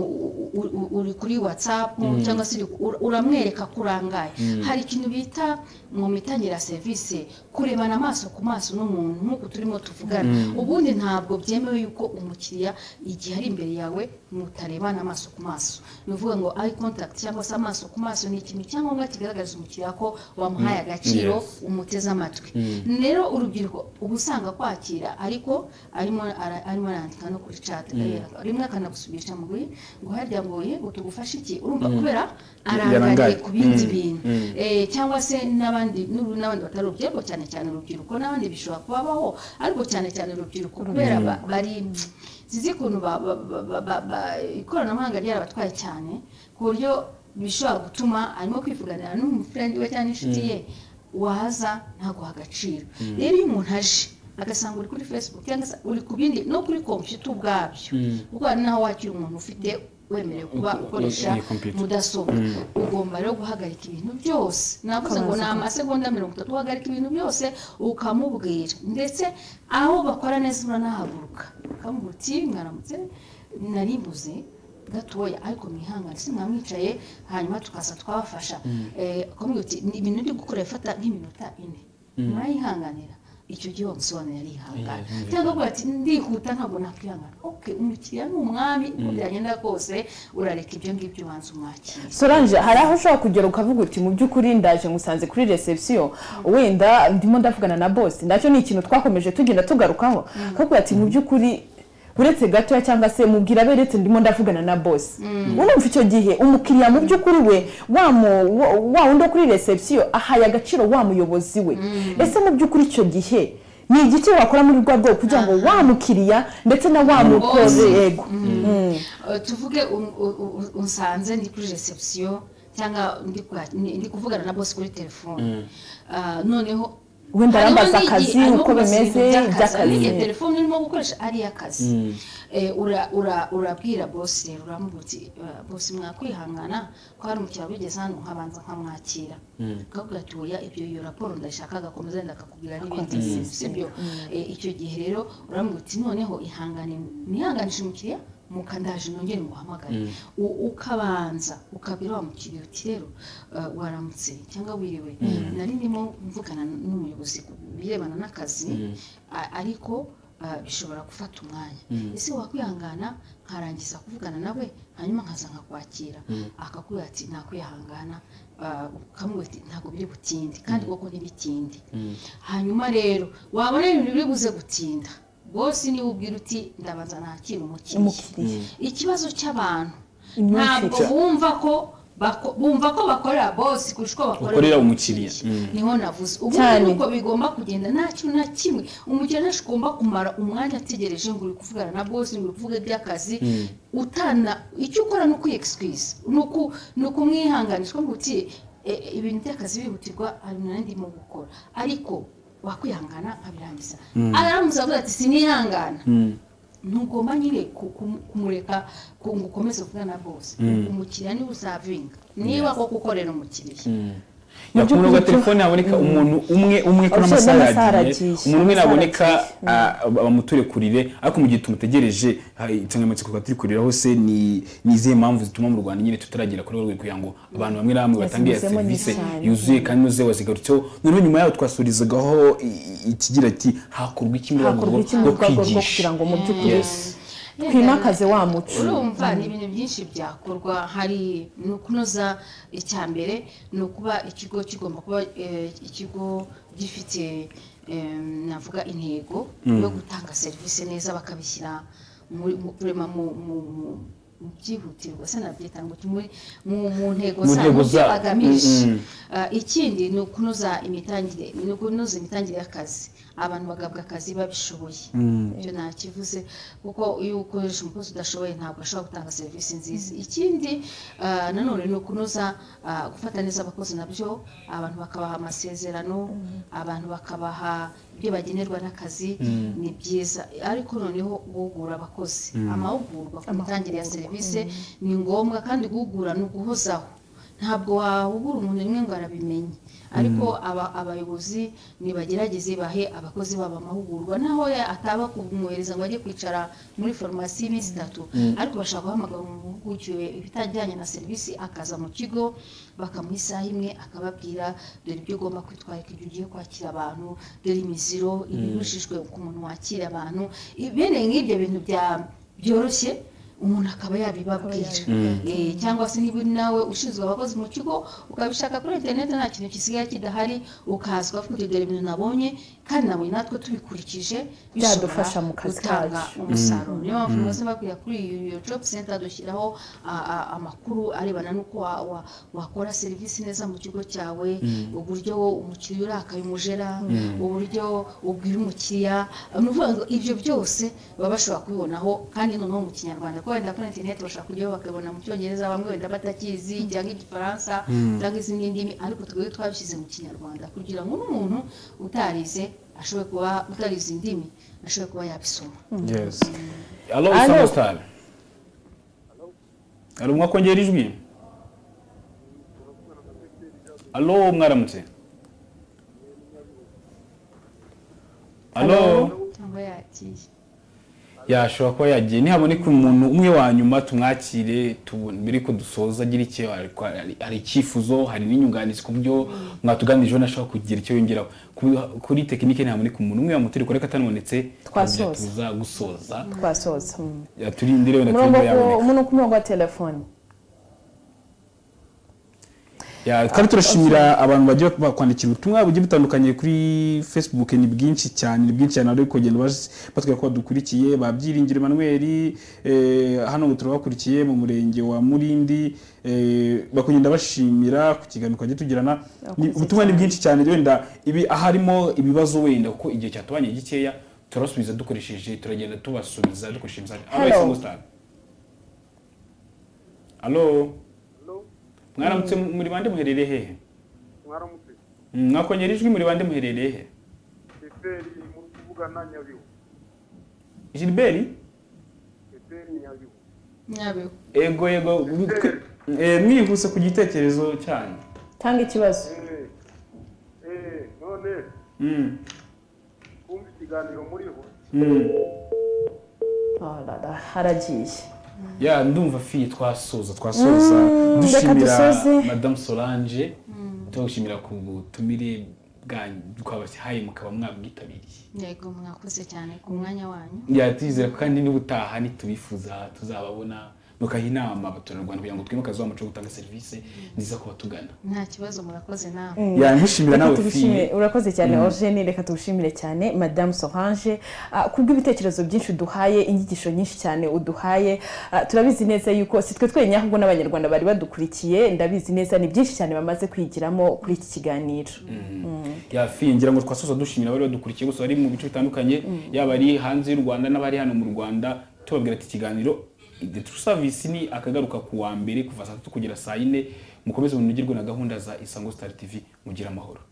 uri kuri WhatsApp cyangwa se uramwereka kurangaye. Hari ikintu bita mu mitangire ya service kurebana amaso ku maso n'umuntu nk'uko turimo tuvugana. Ubundi ntabwo byemewe yuko umukiriya igihe ari imbere yawe mutarebana amaso ku maso. Bivuga ngo eye contact cyangwa se amaso ku maso ni ikintu cyangombwa kigaragaza umukiriya ko wamuhaye agaciro, umuteze amatwi. Rero urubyiruko ubusanga kwakira ariko arimo arimo arandika no kuri chat, rimwe akanagusubisha mu guri ngo harya ngo ye utugufasha iki, urumva kubera arangariye ku bindi bintu. Eh cyangwa se n'abandi n'abandi batari urubyiruko, cyane cyane urubyiruko n'abandi bishobora kubabaho, ariko cyane cyane urubyiruko kubera bari zizi kuntu ikoranabuhanga ryarabatwaye cyane ku buryo bishobora gutuma arimo kwivuganira n'umufriend we cyane inshuti ye, waza ntago agaciro. Rero iyo umuntu aje agasanga uri kuri Facebook cyangwa uri ku bindi no kuri computer ubwabyo, kuko ari naho wakira umuntu ufite wemerewe kuba ukoresha mudasobwa, ugomba rero guhagarika ibintu byose. Navuze ngo ni amasegonda mirongo itatu uhagarika ibintu byose ukamubwira, ndetse aho bakora neza uranahaguruka ukamubwira uti mwaramutse narimbuze gatoya ariko mwihangane simwamwicaye, hanyuma tukasa twabafasha. Eh akamubwira uti ni ibintu byo gukora ifata nk'iminota ine, mwayihanganira. Icyo gihe umusobanuro yari ihangana cyangwa ko ati ndihuta ntabwo nakwihangana. Okay, umukiriya ni umwami, uko byagenda kose urareka ibyo ngibyo ubanza umwakira. Solange, hari aho ushobora kugera ukavuga uti mu by'ukuri ndaje ngusanze kuri reception, wenda ndimo ndavugana na boss, nacyo ni ikintu twakomeje tugenda tugarukaho, kuko ati mu by'ukuri uretse gatoya cyangwa se mubwira beretse ndimo ndavugana na boss. Urumva icyo gihe umukiriya mu by'ukuri we wa wundi kuri reception ahaye agaciro wa muyobozi we. Ese mu by'ukuri icyo gihe ni igiki wakora muri rwa rwo kugira ngo wa mukiriya ndetse na wa mukozi yego tuvuge unsanze ndi kuri reception cyangwa ndi kuvugana na boss kuri telefone, noneho wenda arambaza akazi uko bimeze by'akazi, telefone irimo gukoresha ari akazi. Eh ura ura urabwira boss rero uramubwira uti boss mwakwihangana ko hari umukiriya bigeze hano nkabanza nkamwakira, kavuga ati oya ibyo iyo raporo ndashaka gakomeza ndakakubwira n'ibindi sibyo. Icyo gihe rero uramubwira uti noneho ihangane nihanganisha umukiriya mukandaje nongere muhamagare, ukabanza ukabira wa mukiriya uti rero waramutse cyangwa wiriwe, nari ndimo mvugana n'umuyobozi birebana n'akazi ariko bishobora gufata umwanya, ese wakwihangana nkarangiza kuvugana nawe hanyuma nkaza nkakwakira. Akakubwira ati nakwihangana, ukamubwira ati ntago biri butinde kandi koko ntibitinde. Hanyuma rero wabona ibintu biri buze gutinda, bose ni ubwira uti ndabanza nakira umukiriya. Ikibazo cy'abantu ntabwo bumva ko bumva ko bakorera boss kushiko bakorera umukiriya. Niho navuze ubu nuko bigomba kugenda nta kintu na kimwe umukiriya ntashigomba kumara umwanya ategereje ngo uri kuvugana na boss ngo uvuge by'akazi utana icyo ukora no kwiexcuse nuko nuko mwihanganishwa ngo uti ibintu by'akazi bibutirwa ari ndimo gukora ariko wakwihangana abirangiza. Aramuza avuga ati sinihangana, ntugomba nyine kumureka ngo ukomeze kuvugana na boss. Umukiriya ni usavinga niba ko gukorera umukiriya. Yakunuga telefone aboneka umuntu umwe umwe ko n'amasaha, umuntu umwe naboneka abamuture kurire, ariko mu gihe tumutegereje insanganyamatsiko turi kurira hose ni nizihe mpamvu zituma mu Rwanda nyine tutaragera kuri rwo kugira ngo abantu bamwe namwe batangiye service yuzuye kandi muze wazigarutseho. Noneho nyuma yaho twasurizagaho ikigira ati hakorwa iki muri rwo kwigisha kugira ngo mu by'ukuri twimakaze wa muco. Urumva ni ibintu byinshi byakorwa, hari no kunoza icyambere no kuba ikigo kigomba kuba ikigo gifite navuga intego yo gutanga service neza, bakabishyira muri mu byihutirwa se nabyita ngo muri mu ntego zabo bagamije. Ah, ikindi ni ukunoza imitangire ni ukunoza imitangire y'akazi abantu bagabwa akazi babishoboye ibyo nakivuze kuko iyo ukoresha umukozi udashoboye ntabwo ashobora gutanga serivisi nziza ikindi ah, nanone ni ukunoza ah, gufata neza abakozi nabyo abantu bakabaha amasezerano abantu bakabaha ibyo bagenerwa n'akazi ni byiza ariko noneho guhugura abakozi amahugurwa ku mitangire ya serivisi ni ngombwa kandi guhugura ni uguhozaho ntabwo wahugura umuntu rimwe ngo arabimenye ariko aba abayobozi nibagerageze bahe abakozi baba amahugurwa naho ataba kumwohereza ngo ajye kwicara muri farumasi y'iminsi itatu ariko bashaka guhamagara umuhugukiwe ibitajyanye na serivisi akaza mu kigo bakamuha isaha imwe akababwira dore ibyo ugomba kwitwarika igihe ugiye kwakira abantu dore imiziro ibibujijwe ku muntu wakira abantu bene nk'ibyo bintu byoroshye umuntu akaba yabibabwira eh cyangwa se niba nawe ushinzwe abakozi mu kigo ukabishaka kuri internet nta kintu kisigaye kidahari ukazwa kuri dore ibintu nabonye kandi nabonye natwe tubikurikije byadufasha mu kazi kacu umusaruro niyo mpamvu maze bakwiye kuri iyo job center dushyiraho amakuru arebana nuko wakora serivisi neza mu kigo cyawe uburyo umukiriya urakaye umujera uburyo ubwira umukiriya nuvuga ibyo byose baba bashobora kubibonaho kandi noneho mu kinyarwanda wenda kuri internet bashaka kujyaho bakabona mu cyongereza bamwe wenda batakizi cyangwa igifaransa cyangwa izindi ndimi ariko twebwe twabishyize mu kinyarwanda kugira ngo n'umuntu utarize ashobore kuba utarize indimi ashobore kuba yabisoma yes allo Samstar allo mwakongera ijwi allo mwaramutse allo cyangwa yakiye yashobora kuba yagiye nihaboneka umuntu umwe wa nyuma tumwakire mbere ko dusoza agira icyo hari icyifuzo hari n'inyunganizi ku byo mwatuganirijeho nashaka kugira icyo yongeraho kuri tekinike ntihaboneka umuntu umwe wamuteri koreka atanonetse tuza gusoza twasoza turindire wenda twumva yaboneka umuntu ku murongo wa telefone ya kandi turashimira abantu bagiye kwandikira ubutumwa bugiye butandukanye kuri Facebook ni bwinshi cyane ni bwinshi cyane ariko genda batwira ko dukurikiye babyiringire Emmanuel eh hano turabakurikiye mu murenge wa Murindi eh bakugenda bashimira ku kiganiro kwaje tugirana ubutumwa ni bwinshi cyane wenda ibi aharimo ibibazo wenda kuko igihe cyatubanye gikeya turasubiza dukoresheje turagenda tubasubiza dukoresheje Samstar allo mwaramutse muri bande muherereye hehe mwaramutse mwakongera ijwi muri bande muherereye he Gilbert mu kuvugana Nyabihu Gilbert Gilbert Nyabihu Nyabihu ego ego eh mwihuse ku gitekerezo cyane tanga ikibazo eh eh none mm kumva ikiganiro muriho mm ah dada haragiye ya ndumva fi twasoza twasoza dushimira Madame Solange tugushimira ku butumire bwanyu twabahaye mukaba mwabwitabiriye yego mwakoze cyane ku mwanya wanyu yatizera kandi n'ubutaha nitubifuza tuzababona nukaha inama abaturarwanda kugira ngo twime kazi w'amaco gutanga serivisi nziza ku batugana nta kibazo murakoze nawe ya nkushimira nawe fi urakoze cyane Eugene reka tugushimire cyane Madame Solange kubw'ibitekerezo byinshi duhaye inyigisho nyinshi cyane uduhaye turabizi neza yuko sitwe twenyine ahubwo n'abanyarwanda bari badukurikiye ndabizi neza ni byinshi cyane bamaze kwigiramo kuri iki kiganiro ya fi ngira ngo twasoza dushimira bari badukurikiye gusa bari mu bice bitandukanye yaba ari hanze y'u Rwanda n'abari hano mu Rwanda tubabwira ati ikiganiro The True Service ni akagaruka ku wa mbere kuva saa tatu kugera saa yine mukomeze munugirwe na gahunda za Isango Star T V mugira amahoro.